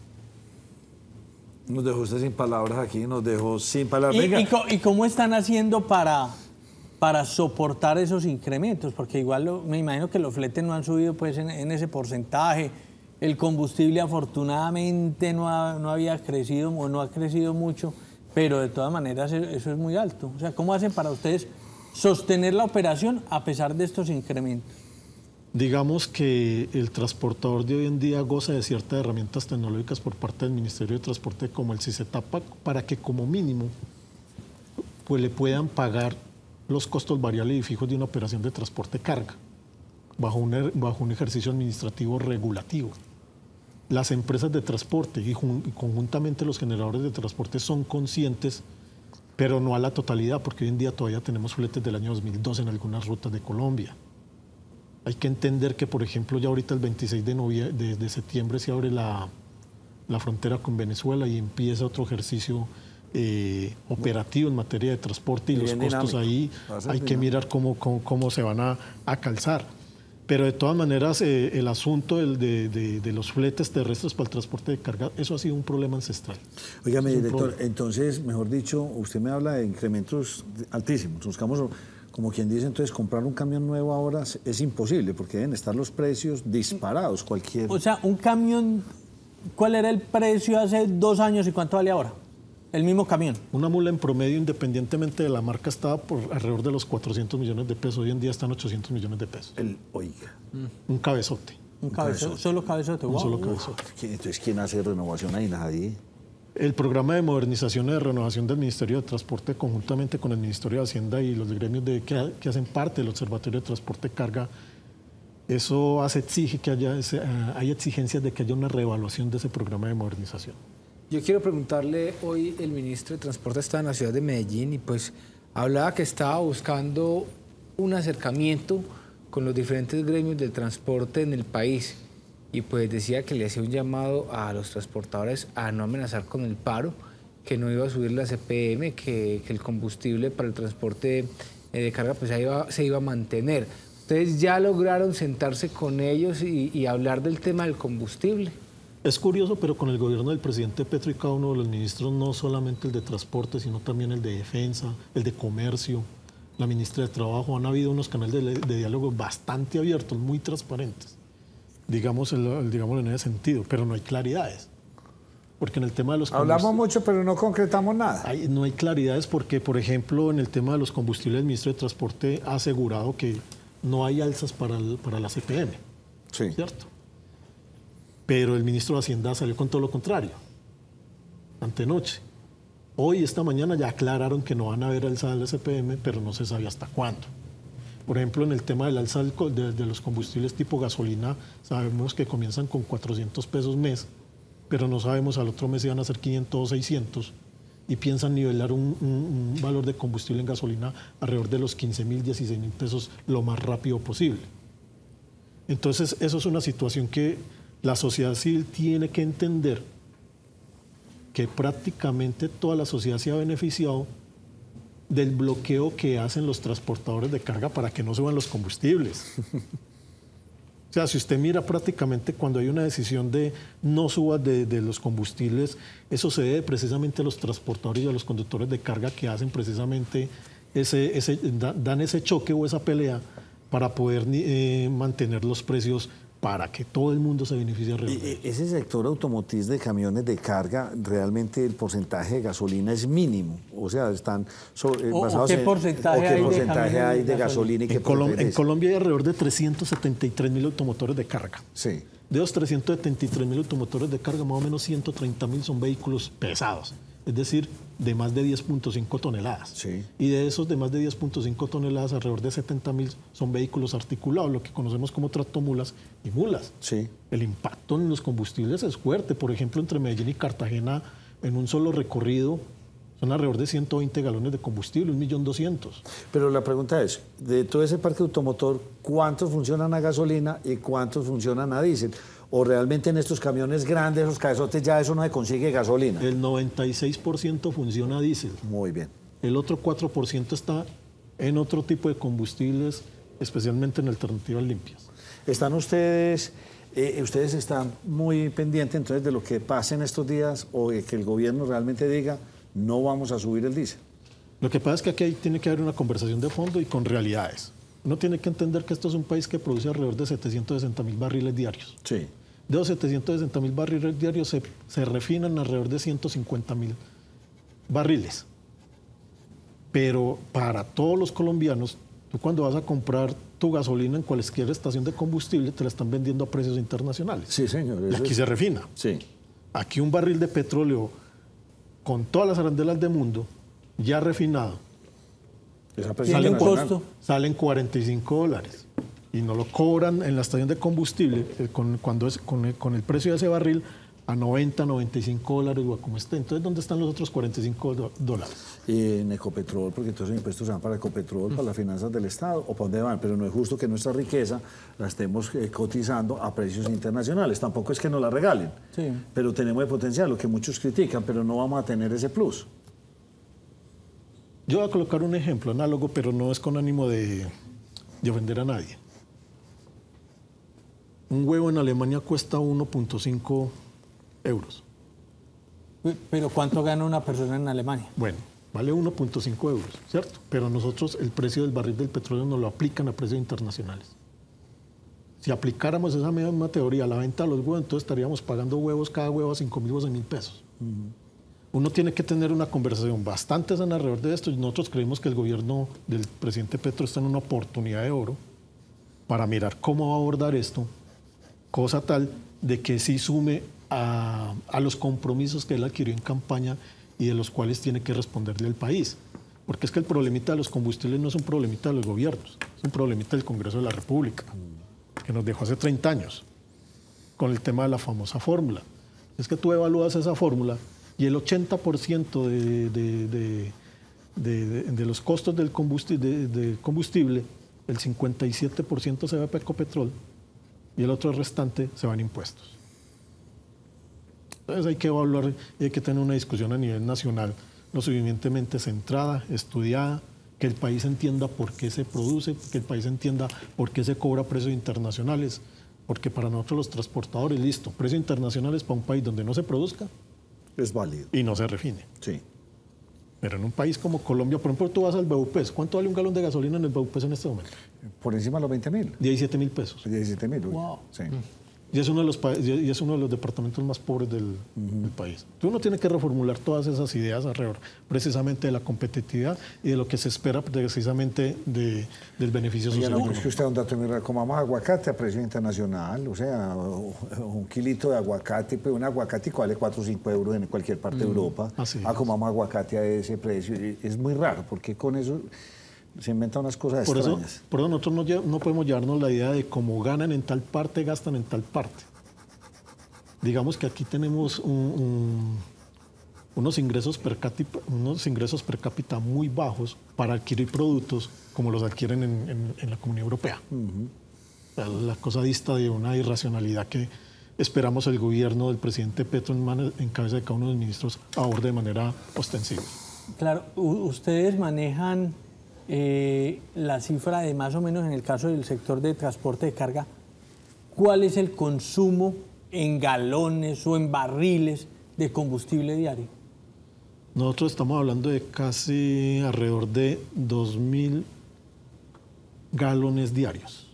Nos dejó usted sin palabras aquí, nos dejó sin palabras. ¿Y cómo están haciendo para soportar esos incrementos? Porque igual me imagino que los fletes no han subido pues, en ese porcentaje. El combustible afortunadamente no había crecido o no ha crecido mucho, pero de todas maneras eso es muy alto. O sea, ¿cómo hacen para ustedes sostener la operación a pesar de estos incrementos? Digamos que el transportador de hoy en día goza de ciertas herramientas tecnológicas por parte del Ministerio de Transporte como el CICETAPAC para que como mínimo pues, le puedan pagar los costos variables y fijos de una operación de transporte carga bajo un ejercicio administrativo regulativo. Las empresas de transporte y conjuntamente los generadores de transporte son conscientes, pero no a la totalidad, porque hoy en día todavía tenemos fletes del año 2002 en algunas rutas de Colombia. Hay que entender que, por ejemplo, ya ahorita el 26 de septiembre se abre la frontera con Venezuela y empieza otro ejercicio operativo en materia de transporte y los costos ahí hay que mirar cómo se van a calzar. Pero de todas maneras, el asunto de los fletes terrestres para el transporte de carga, eso ha sido un problema ancestral. Óigame, director, entonces, mejor dicho, usted me habla de incrementos altísimos. Buscamos, como quien dice, entonces comprar un camión nuevo ahora es imposible porque deben estar los precios disparados. Cualquier... O sea, un camión, ¿cuál era el precio hace 2 años y cuánto vale ahora? El mismo camión. Una mula en promedio, independientemente de la marca, estaba por alrededor de los 400 millones de pesos. Hoy en día están 800 millones de pesos. Oiga. Un cabezote. Un cabezote. Solo cabezote. Un solo cabezote. Entonces, ¿quién hace renovación ahí? Nadie. El programa de modernización y de renovación del Ministerio de Transporte, conjuntamente con el Ministerio de Hacienda y los gremios que hacen parte del Observatorio de Transporte de Carga, eso exige que hay exigencias de que haya una reevaluación de ese programa de modernización. Yo quiero preguntarle, hoy el ministro de Transporte está en la ciudad de Medellín y pues hablaba que estaba buscando un acercamiento con los diferentes gremios del transporte en el país y pues decía que le hacía un llamado a los transportadores a no amenazar con el paro, que no iba a subir la CPM, que el combustible para el transporte de carga pues se iba a mantener. ¿Ustedes ya lograron sentarse con ellos y hablar del tema del combustible? Es curioso, pero con el gobierno del presidente Petro y cada uno de los ministros, no solamente el de transporte, sino también el de defensa, el de comercio, la ministra de Trabajo, han habido unos canales de diálogo bastante abiertos, muy transparentes, digámoslo en ese sentido, pero no hay claridades. Porque en el tema de los hablamos mucho, pero no concretamos nada. No hay claridades porque, por ejemplo, en el tema de los combustibles, el ministro de Transporte ha asegurado que no hay alzas para la CPM, sí. ¿Cierto? Pero el ministro de Hacienda salió con todo lo contrario, antenoche. Hoy, esta mañana, ya aclararon que no van a haber alza del CPM, pero no se sabe hasta cuándo. Por ejemplo, en el tema del alza de los combustibles tipo gasolina, sabemos que comienzan con 400 pesos mes, pero no sabemos al otro mes si van a ser 500 o 600, y piensan nivelar un valor de combustible en gasolina alrededor de los 15.000, 16.000 pesos lo más rápido posible. Entonces, eso es una situación que la sociedad civil tiene que entender, que prácticamente toda la sociedad se ha beneficiado del bloqueo que hacen los transportadores de carga para que no suban los combustibles. O sea, si usted mira prácticamente cuando hay una decisión de no suba de los combustibles, eso se debe precisamente a los transportadores y a los conductores de carga que hacen precisamente dan ese choque o esa pelea para poder mantener los precios para que todo el mundo se beneficie realmente. Ese sector automotriz de camiones de carga, realmente el porcentaje de gasolina es mínimo. O sea, están basados ¿Qué porcentaje hay de gasolina? Y en Colombia hay alrededor de 373.000 automotores de carga. Sí. De los 373.000 automotores de carga, más o menos 130.000 son vehículos pesados. Es decir, de más de 10.5 toneladas. Sí. Y de esos de más de 10.5 toneladas, alrededor de 70.000 son vehículos articulados, lo que conocemos como tractomulas y mulas. Sí. El impacto en los combustibles es fuerte. Por ejemplo, entre Medellín y Cartagena, en un solo recorrido, son alrededor de 120 galones de combustible, 1.200.000. Pero la pregunta es, de todo ese parque automotor, ¿cuántos funcionan a gasolina y cuántos funcionan a diésel? ¿O realmente en estos camiones grandes, esos cabezotes, ya eso no se consigue gasolina? El 96% funciona a diésel. Muy bien. El otro 4% está en otro tipo de combustibles, especialmente en alternativas limpias. ¿Están ustedes están muy pendientes entonces de lo que pase en estos días o de que el gobierno realmente diga no vamos a subir el diésel? Lo que pasa es que aquí tiene que haber una conversación de fondo y con realidades. Uno tiene que entender que esto es un país que produce alrededor de 760.000 barriles diarios. Sí. De los 760.000 barriles diarios se refinan alrededor de 150.000 barriles. Pero para todos los colombianos, tú cuando vas a comprar tu gasolina en cualquier estación de combustible, te la están vendiendo a precios internacionales. Sí, señor. Y aquí se refina. Sí. Aquí un barril de petróleo con todas las arandelas del mundo, ya refinado, salen $45 y no lo cobran en la estación de combustible con el precio de ese barril a $90, $95 o a como esté. Entonces, ¿dónde están los otros $45? Y en Ecopetrol, porque entonces los impuestos se van para Ecopetrol, para las finanzas del Estado, o para dónde van. Pero no es justo que nuestra riqueza la estemos cotizando a precios internacionales. Tampoco es que nos la regalen, sí. Pero tenemos el potencial, lo que muchos critican, pero no vamos a tener ese plus. Yo voy a colocar un ejemplo análogo, pero no es con ánimo de ofender a nadie. Un huevo en Alemania cuesta 1.5 euros. ¿Pero cuánto gana una persona en Alemania? Bueno, vale 1.5 euros, ¿cierto? Pero nosotros el precio del barril del petróleo nos lo aplican a precios internacionales. Si aplicáramos esa misma teoría a la venta de los huevos, entonces estaríamos pagando huevos, cada huevo a 5.000 o 6.000 pesos. Uno tiene que tener una conversación bastante sana alrededor de esto, y nosotros creemos que el gobierno del presidente Petro está en una oportunidad de oro para mirar cómo va a abordar esto, cosa tal de que sí sume a los compromisos que él adquirió en campaña y de los cuales tiene que responderle al país. Porque es que el problemita de los combustibles no es un problemita de los gobiernos, es un problemita del Congreso de la República, que nos dejó hace 30 años, con el tema de la famosa fórmula. Es que tú evalúas esa fórmula y el 80% de los costos del combustible, el 57% se va a Ecopetrol y el otro restante se va en impuestos. Entonces hay que evaluar y hay que tener una discusión a nivel nacional lo suficientemente centrada, estudiada, que el país entienda por qué se produce, que el país entienda por qué se cobra precios internacionales, porque para nosotros los transportadores, listo, precios internacionales para un país donde no se produzca es válido y no se refine. Sí. Pero en un país como Colombia, por ejemplo, tú vas al BUPES, ¿cuánto vale un galón de gasolina en el BUPES en este momento? Por encima de los 20.000. 17.000 pesos. 17.000, wow. Sí. Y es uno de los departamentos más pobres del país. Uno tiene que reformular todas esas ideas alrededor precisamente de la competitividad y de lo que se espera precisamente del beneficio social. No, es que usted da un dato muy raro. Comamos aguacate a precio internacional, o sea, un kilito de aguacate, pues un aguacate vale 4 o 5 euros en cualquier parte de Europa. Comamos aguacate a ese precio. Es muy raro, porque con eso se inventan unas cosas extrañas. Por eso nosotros no podemos llevarnos la idea de cómo ganan en tal parte, gastan en tal parte. Digamos que aquí tenemos unos ingresos per cápita muy bajos para adquirir productos como los adquieren en la Comunidad Europea. La cosa dista de una irracionalidad que esperamos el gobierno del presidente Petro en cabeza de cada uno de los ministros aborde de manera ostensiva. Claro, ustedes manejan la cifra de más o menos en el caso del sector de transporte de carga, ¿cuál es el consumo en galones o en barriles de combustible diario? Nosotros estamos hablando de casi alrededor de 2.000 galones diarios.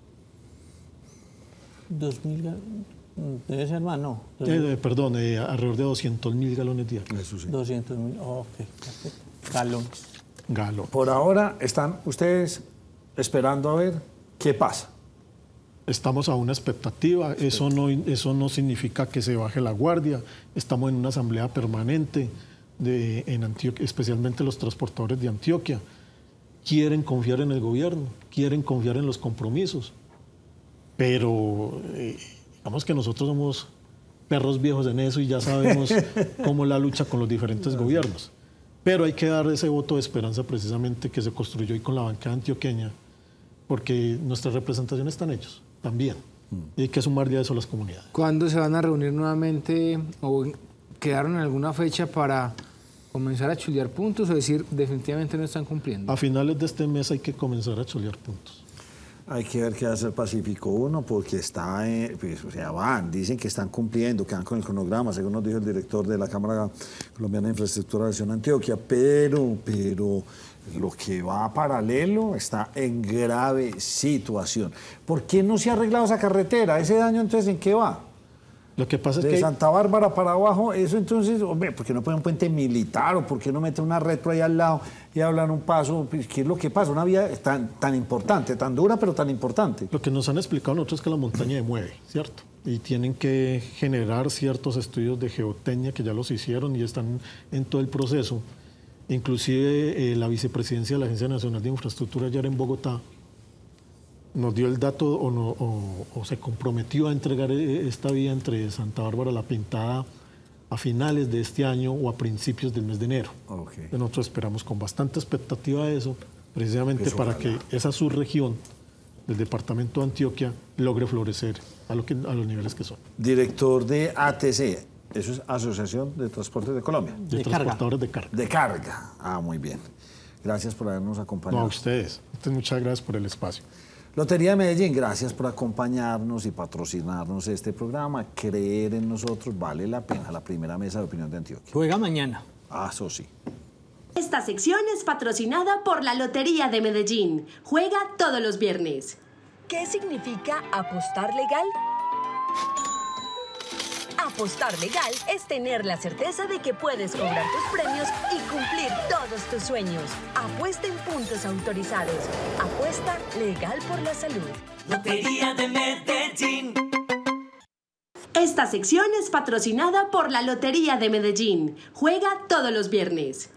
2.000 galones, debe ser más, ¿no? Perdón, alrededor de 200.000 galones diarios. Eso sí. 200.000, ok, perfecto. Galones. Por ahora están ustedes esperando a ver qué pasa. Estamos a una expectativa, eso no significa que se baje la guardia. Estamos en una asamblea permanente en Antioquia, especialmente los transportadores de Antioquia. Quieren confiar en el gobierno, quieren confiar en los compromisos, pero digamos que nosotros somos perros viejos en eso y ya sabemos cómo es la lucha con los diferentes gobiernos. Pero hay que dar ese voto de esperanza precisamente que se construyó hoy con la bancada antioqueña, porque nuestra representación está en ellos también. Y hay que sumarle a eso a las comunidades. ¿Cuándo se van a reunir nuevamente o quedaron en alguna fecha para comenzar a chulear puntos o decir definitivamente no están cumpliendo? A finales de este mes hay que comenzar a chulear puntos. Hay que ver qué hace el Pacífico 1 porque está, pues, o sea, dicen que están cumpliendo, que van con el cronograma, según nos dijo el director de la Cámara Colombiana de Infraestructura de la Región de Antioquia, pero lo que va paralelo está en grave situación. ¿Por qué no se ha arreglado esa carretera? ¿Ese daño entonces en qué va? Lo que pasa es de que Santa Bárbara para abajo, eso entonces, hombre, ¿por qué no pone un puente militar o por qué no mete una retro ahí al lado y hablan un paso? ¿Qué es lo que pasa? Una vía tan importante, tan dura, pero tan importante. Lo que nos han explicado nosotros es que la montaña mueve, ¿cierto? Y tienen que generar ciertos estudios de geotecnia que ya los hicieron y están en todo el proceso. Inclusive la vicepresidencia de la Agencia Nacional de Infraestructura ayer en Bogotá nos dio el dato o se comprometió a entregar esta vía entre Santa Bárbara La Pintada a finales de este año o a principios del mes de enero. Okay. Nosotros esperamos con bastante expectativa eso, precisamente eso para que esa subregión del departamento de Antioquia logre florecer a los niveles que son. Director de ATC, eso es Asociación de Transportes de Colombia. De transportadores de carga. De carga. Ah, muy bien. Gracias por habernos acompañado. No, a ustedes. Muchas gracias por el espacio. Lotería de Medellín, gracias por acompañarnos y patrocinarnos este programa. Creer en nosotros vale la pena. La primera mesa de opinión de Antioquia. Juega mañana. Ah, eso sí. Esta sección es patrocinada por la Lotería de Medellín. Juega todos los viernes. ¿Qué significa apostar legal? Apostar legal es tener la certeza de que puedes cobrar tus premios y cumplir todos tus sueños. Apuesta en puntos autorizados. Apuesta legal por la salud. Lotería de Medellín. Esta sección es patrocinada por la Lotería de Medellín. Juega todos los viernes.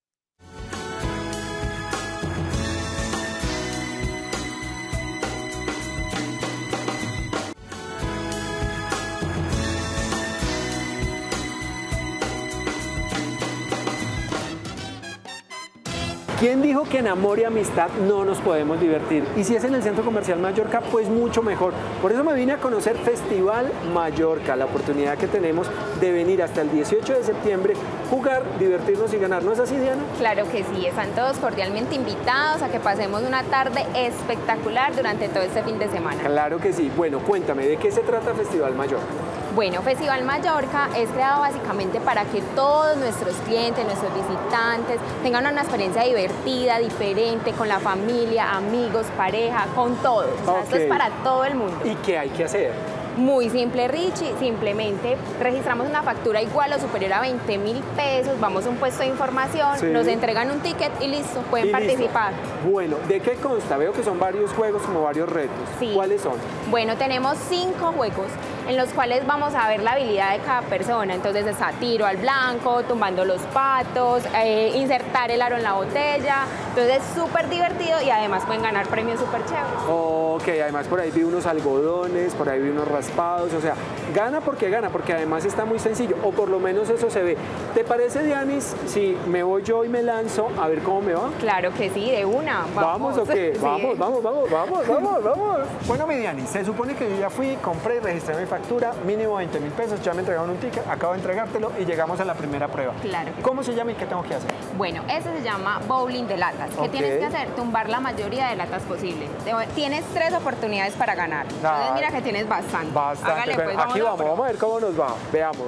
¿Quién dijo que en amor y amistad no nos podemos divertir? Y si es en el Centro Comercial Mallorca, pues mucho mejor. Por eso me vine a conocer Festival Mallorca, la oportunidad que tenemos de venir hasta el 18 de septiembre, jugar, divertirnos y ganar. ¿No es así, Diana? Claro que sí, están todos cordialmente invitados a que pasemos una tarde espectacular durante todo este fin de semana. Claro que sí. Bueno, cuéntame, ¿de qué se trata Festival Mallorca? Bueno, Festival Mallorca es creado básicamente para que todos nuestros clientes, nuestros visitantes tengan una experiencia divertida, diferente, con la familia, amigos, pareja, con todos. O sea, esto es para todo el mundo. ¿Y qué hay que hacer? Muy simple, Richie, simplemente registramos una factura igual o superior a 20.000 pesos, vamos a un puesto de información, sí, nos entregan un ticket y listo, pueden participar. Listo. Bueno, ¿de qué consta? Veo que son varios juegos, como varios retos. Sí. ¿Cuáles son? Bueno, tenemos 5 juegos en los cuales vamos a ver la habilidad de cada persona. Entonces está tiro al blanco, tumbando los patos, insertar el aro en la botella. Entonces es súper divertido y además pueden ganar premios súper chéveres. Ok, además por ahí vi unos algodones, por ahí vi unos raspados, o sea, gana porque además está muy sencillo, o por lo menos eso se ve. ¿Te parece, Dianis, si me voy yo y me lanzo a ver cómo me va? Claro que sí, de una. ¿Vamos o qué? Sí. Vamos. Bueno, mi Dianis, se supone que yo ya fui, compré y registré mi factura, mínimo 20.000 pesos, ya me entregaron un ticket, acabo de entregártelo y llegamos a la primera prueba. Claro. ¿Cómo se llama y qué tengo que hacer? Bueno, este se llama bowling de latas. ¿Qué tienes que hacer? Tumbar la mayoría de latas posible. Tienes 3 oportunidades para ganar. Entonces mira que tienes bastante. Hágale, pues, aquí vamos a ver cómo nos va. Veamos.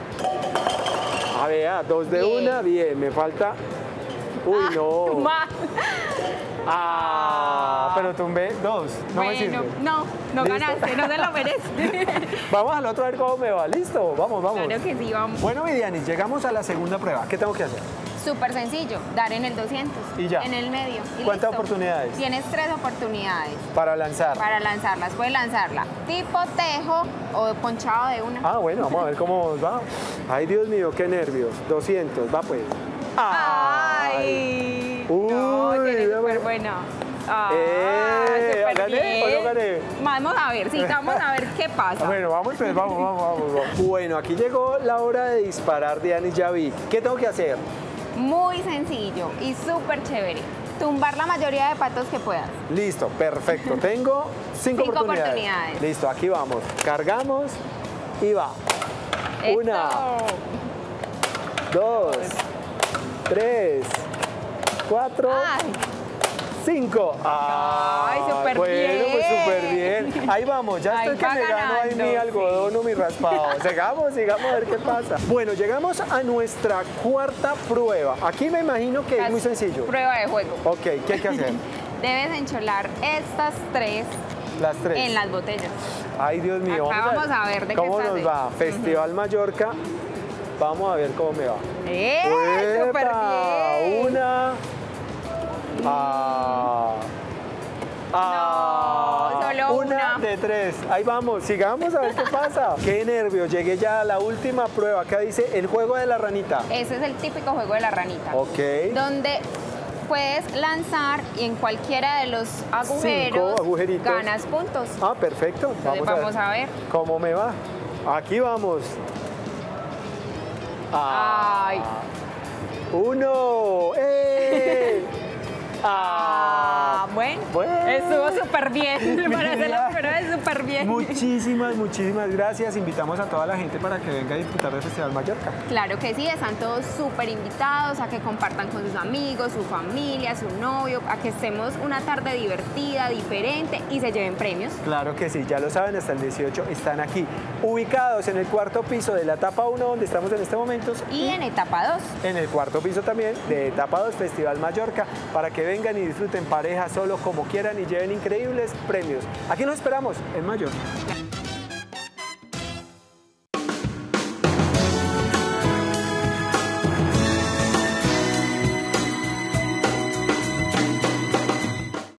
A ver, 2 de bien. Una, bien, me falta. Uy, no. Pero tumbé 2. No me sirve. No ganaste, no se lo mereces. Vamos al otro a ver cómo me va. ¿Listo? Vamos. Claro que sí, vamos. Bueno, mi Dianis, llegamos a la segunda prueba. ¿Qué tengo que hacer? Súper sencillo, dar en el 200. ¿Y ya? En el medio. ¿Cuántas oportunidades? Tienes 3 oportunidades. Para lanzar. Para lanzarlas. Puedes lanzarla tipo tejo o ponchado de una. Bueno, vamos a ver cómo va. Ay, Dios mío, qué nervios. 200, va pues. ¡Ay! No, tienes súper buena. ¿Gané o no gané? Vamos a ver, vamos a ver qué pasa. Bueno, vamos. Bueno, aquí llegó la hora de disparar, Dianis, ya vi. ¿Qué tengo que hacer? Muy sencillo y súper chévere. Tumbar la mayoría de patos que puedas. Listo, perfecto. Tengo 5 oportunidades. Listo, aquí vamos. Cargamos y va. Esto. 1, 2, 3, 4, 5. Ay, súper bien. Bueno, pues súper bien. Ahí vamos, ya estoy que me gano ahí mi algodón o mi raspado. Sigamos a ver qué pasa. Bueno, llegamos a nuestra cuarta prueba. Aquí me imagino que es muy sencillo. Prueba de juego. Ok, ¿qué hay que hacer? Debes encholar estas 3. Las 3. En las botellas. Ay, Dios mío. Acá vamos a ver de cómo nos va. Festival Mallorca. Vamos a ver cómo me va. ¡Súper bien! Una. No, solo una. De 3. Ahí vamos, sigamos a ver qué pasa. Qué nervios, llegué ya a la última prueba. Acá dice el juego de la ranita. Ese es el típico juego de la ranita. Ok. Donde puedes lanzar y en cualquiera de los agujeros ganas puntos. Perfecto. Vamos a ver cómo me va. Aquí vamos. Ay. 1. Bueno, estuvo súper bien. Para hacer la primera vez, súper súper bien. Muchísimas gracias. Invitamos a toda la gente para que venga a disfrutar del Festival Mallorca. Claro que sí, están todos súper invitados a que compartan con sus amigos, su familia, su novio, a que estemos una tarde divertida, diferente y se lleven premios. Claro que sí, ya lo saben, hasta el 18 están aquí, ubicados en el cuarto piso de la etapa 1, donde estamos en este momento. Y en etapa 2. En el cuarto piso también de etapa 2, Festival Mallorca, para que vengan y disfruten pareja, solo, como quieran y lleven increíbles premios. Aquí nos esperamos en Mallorca.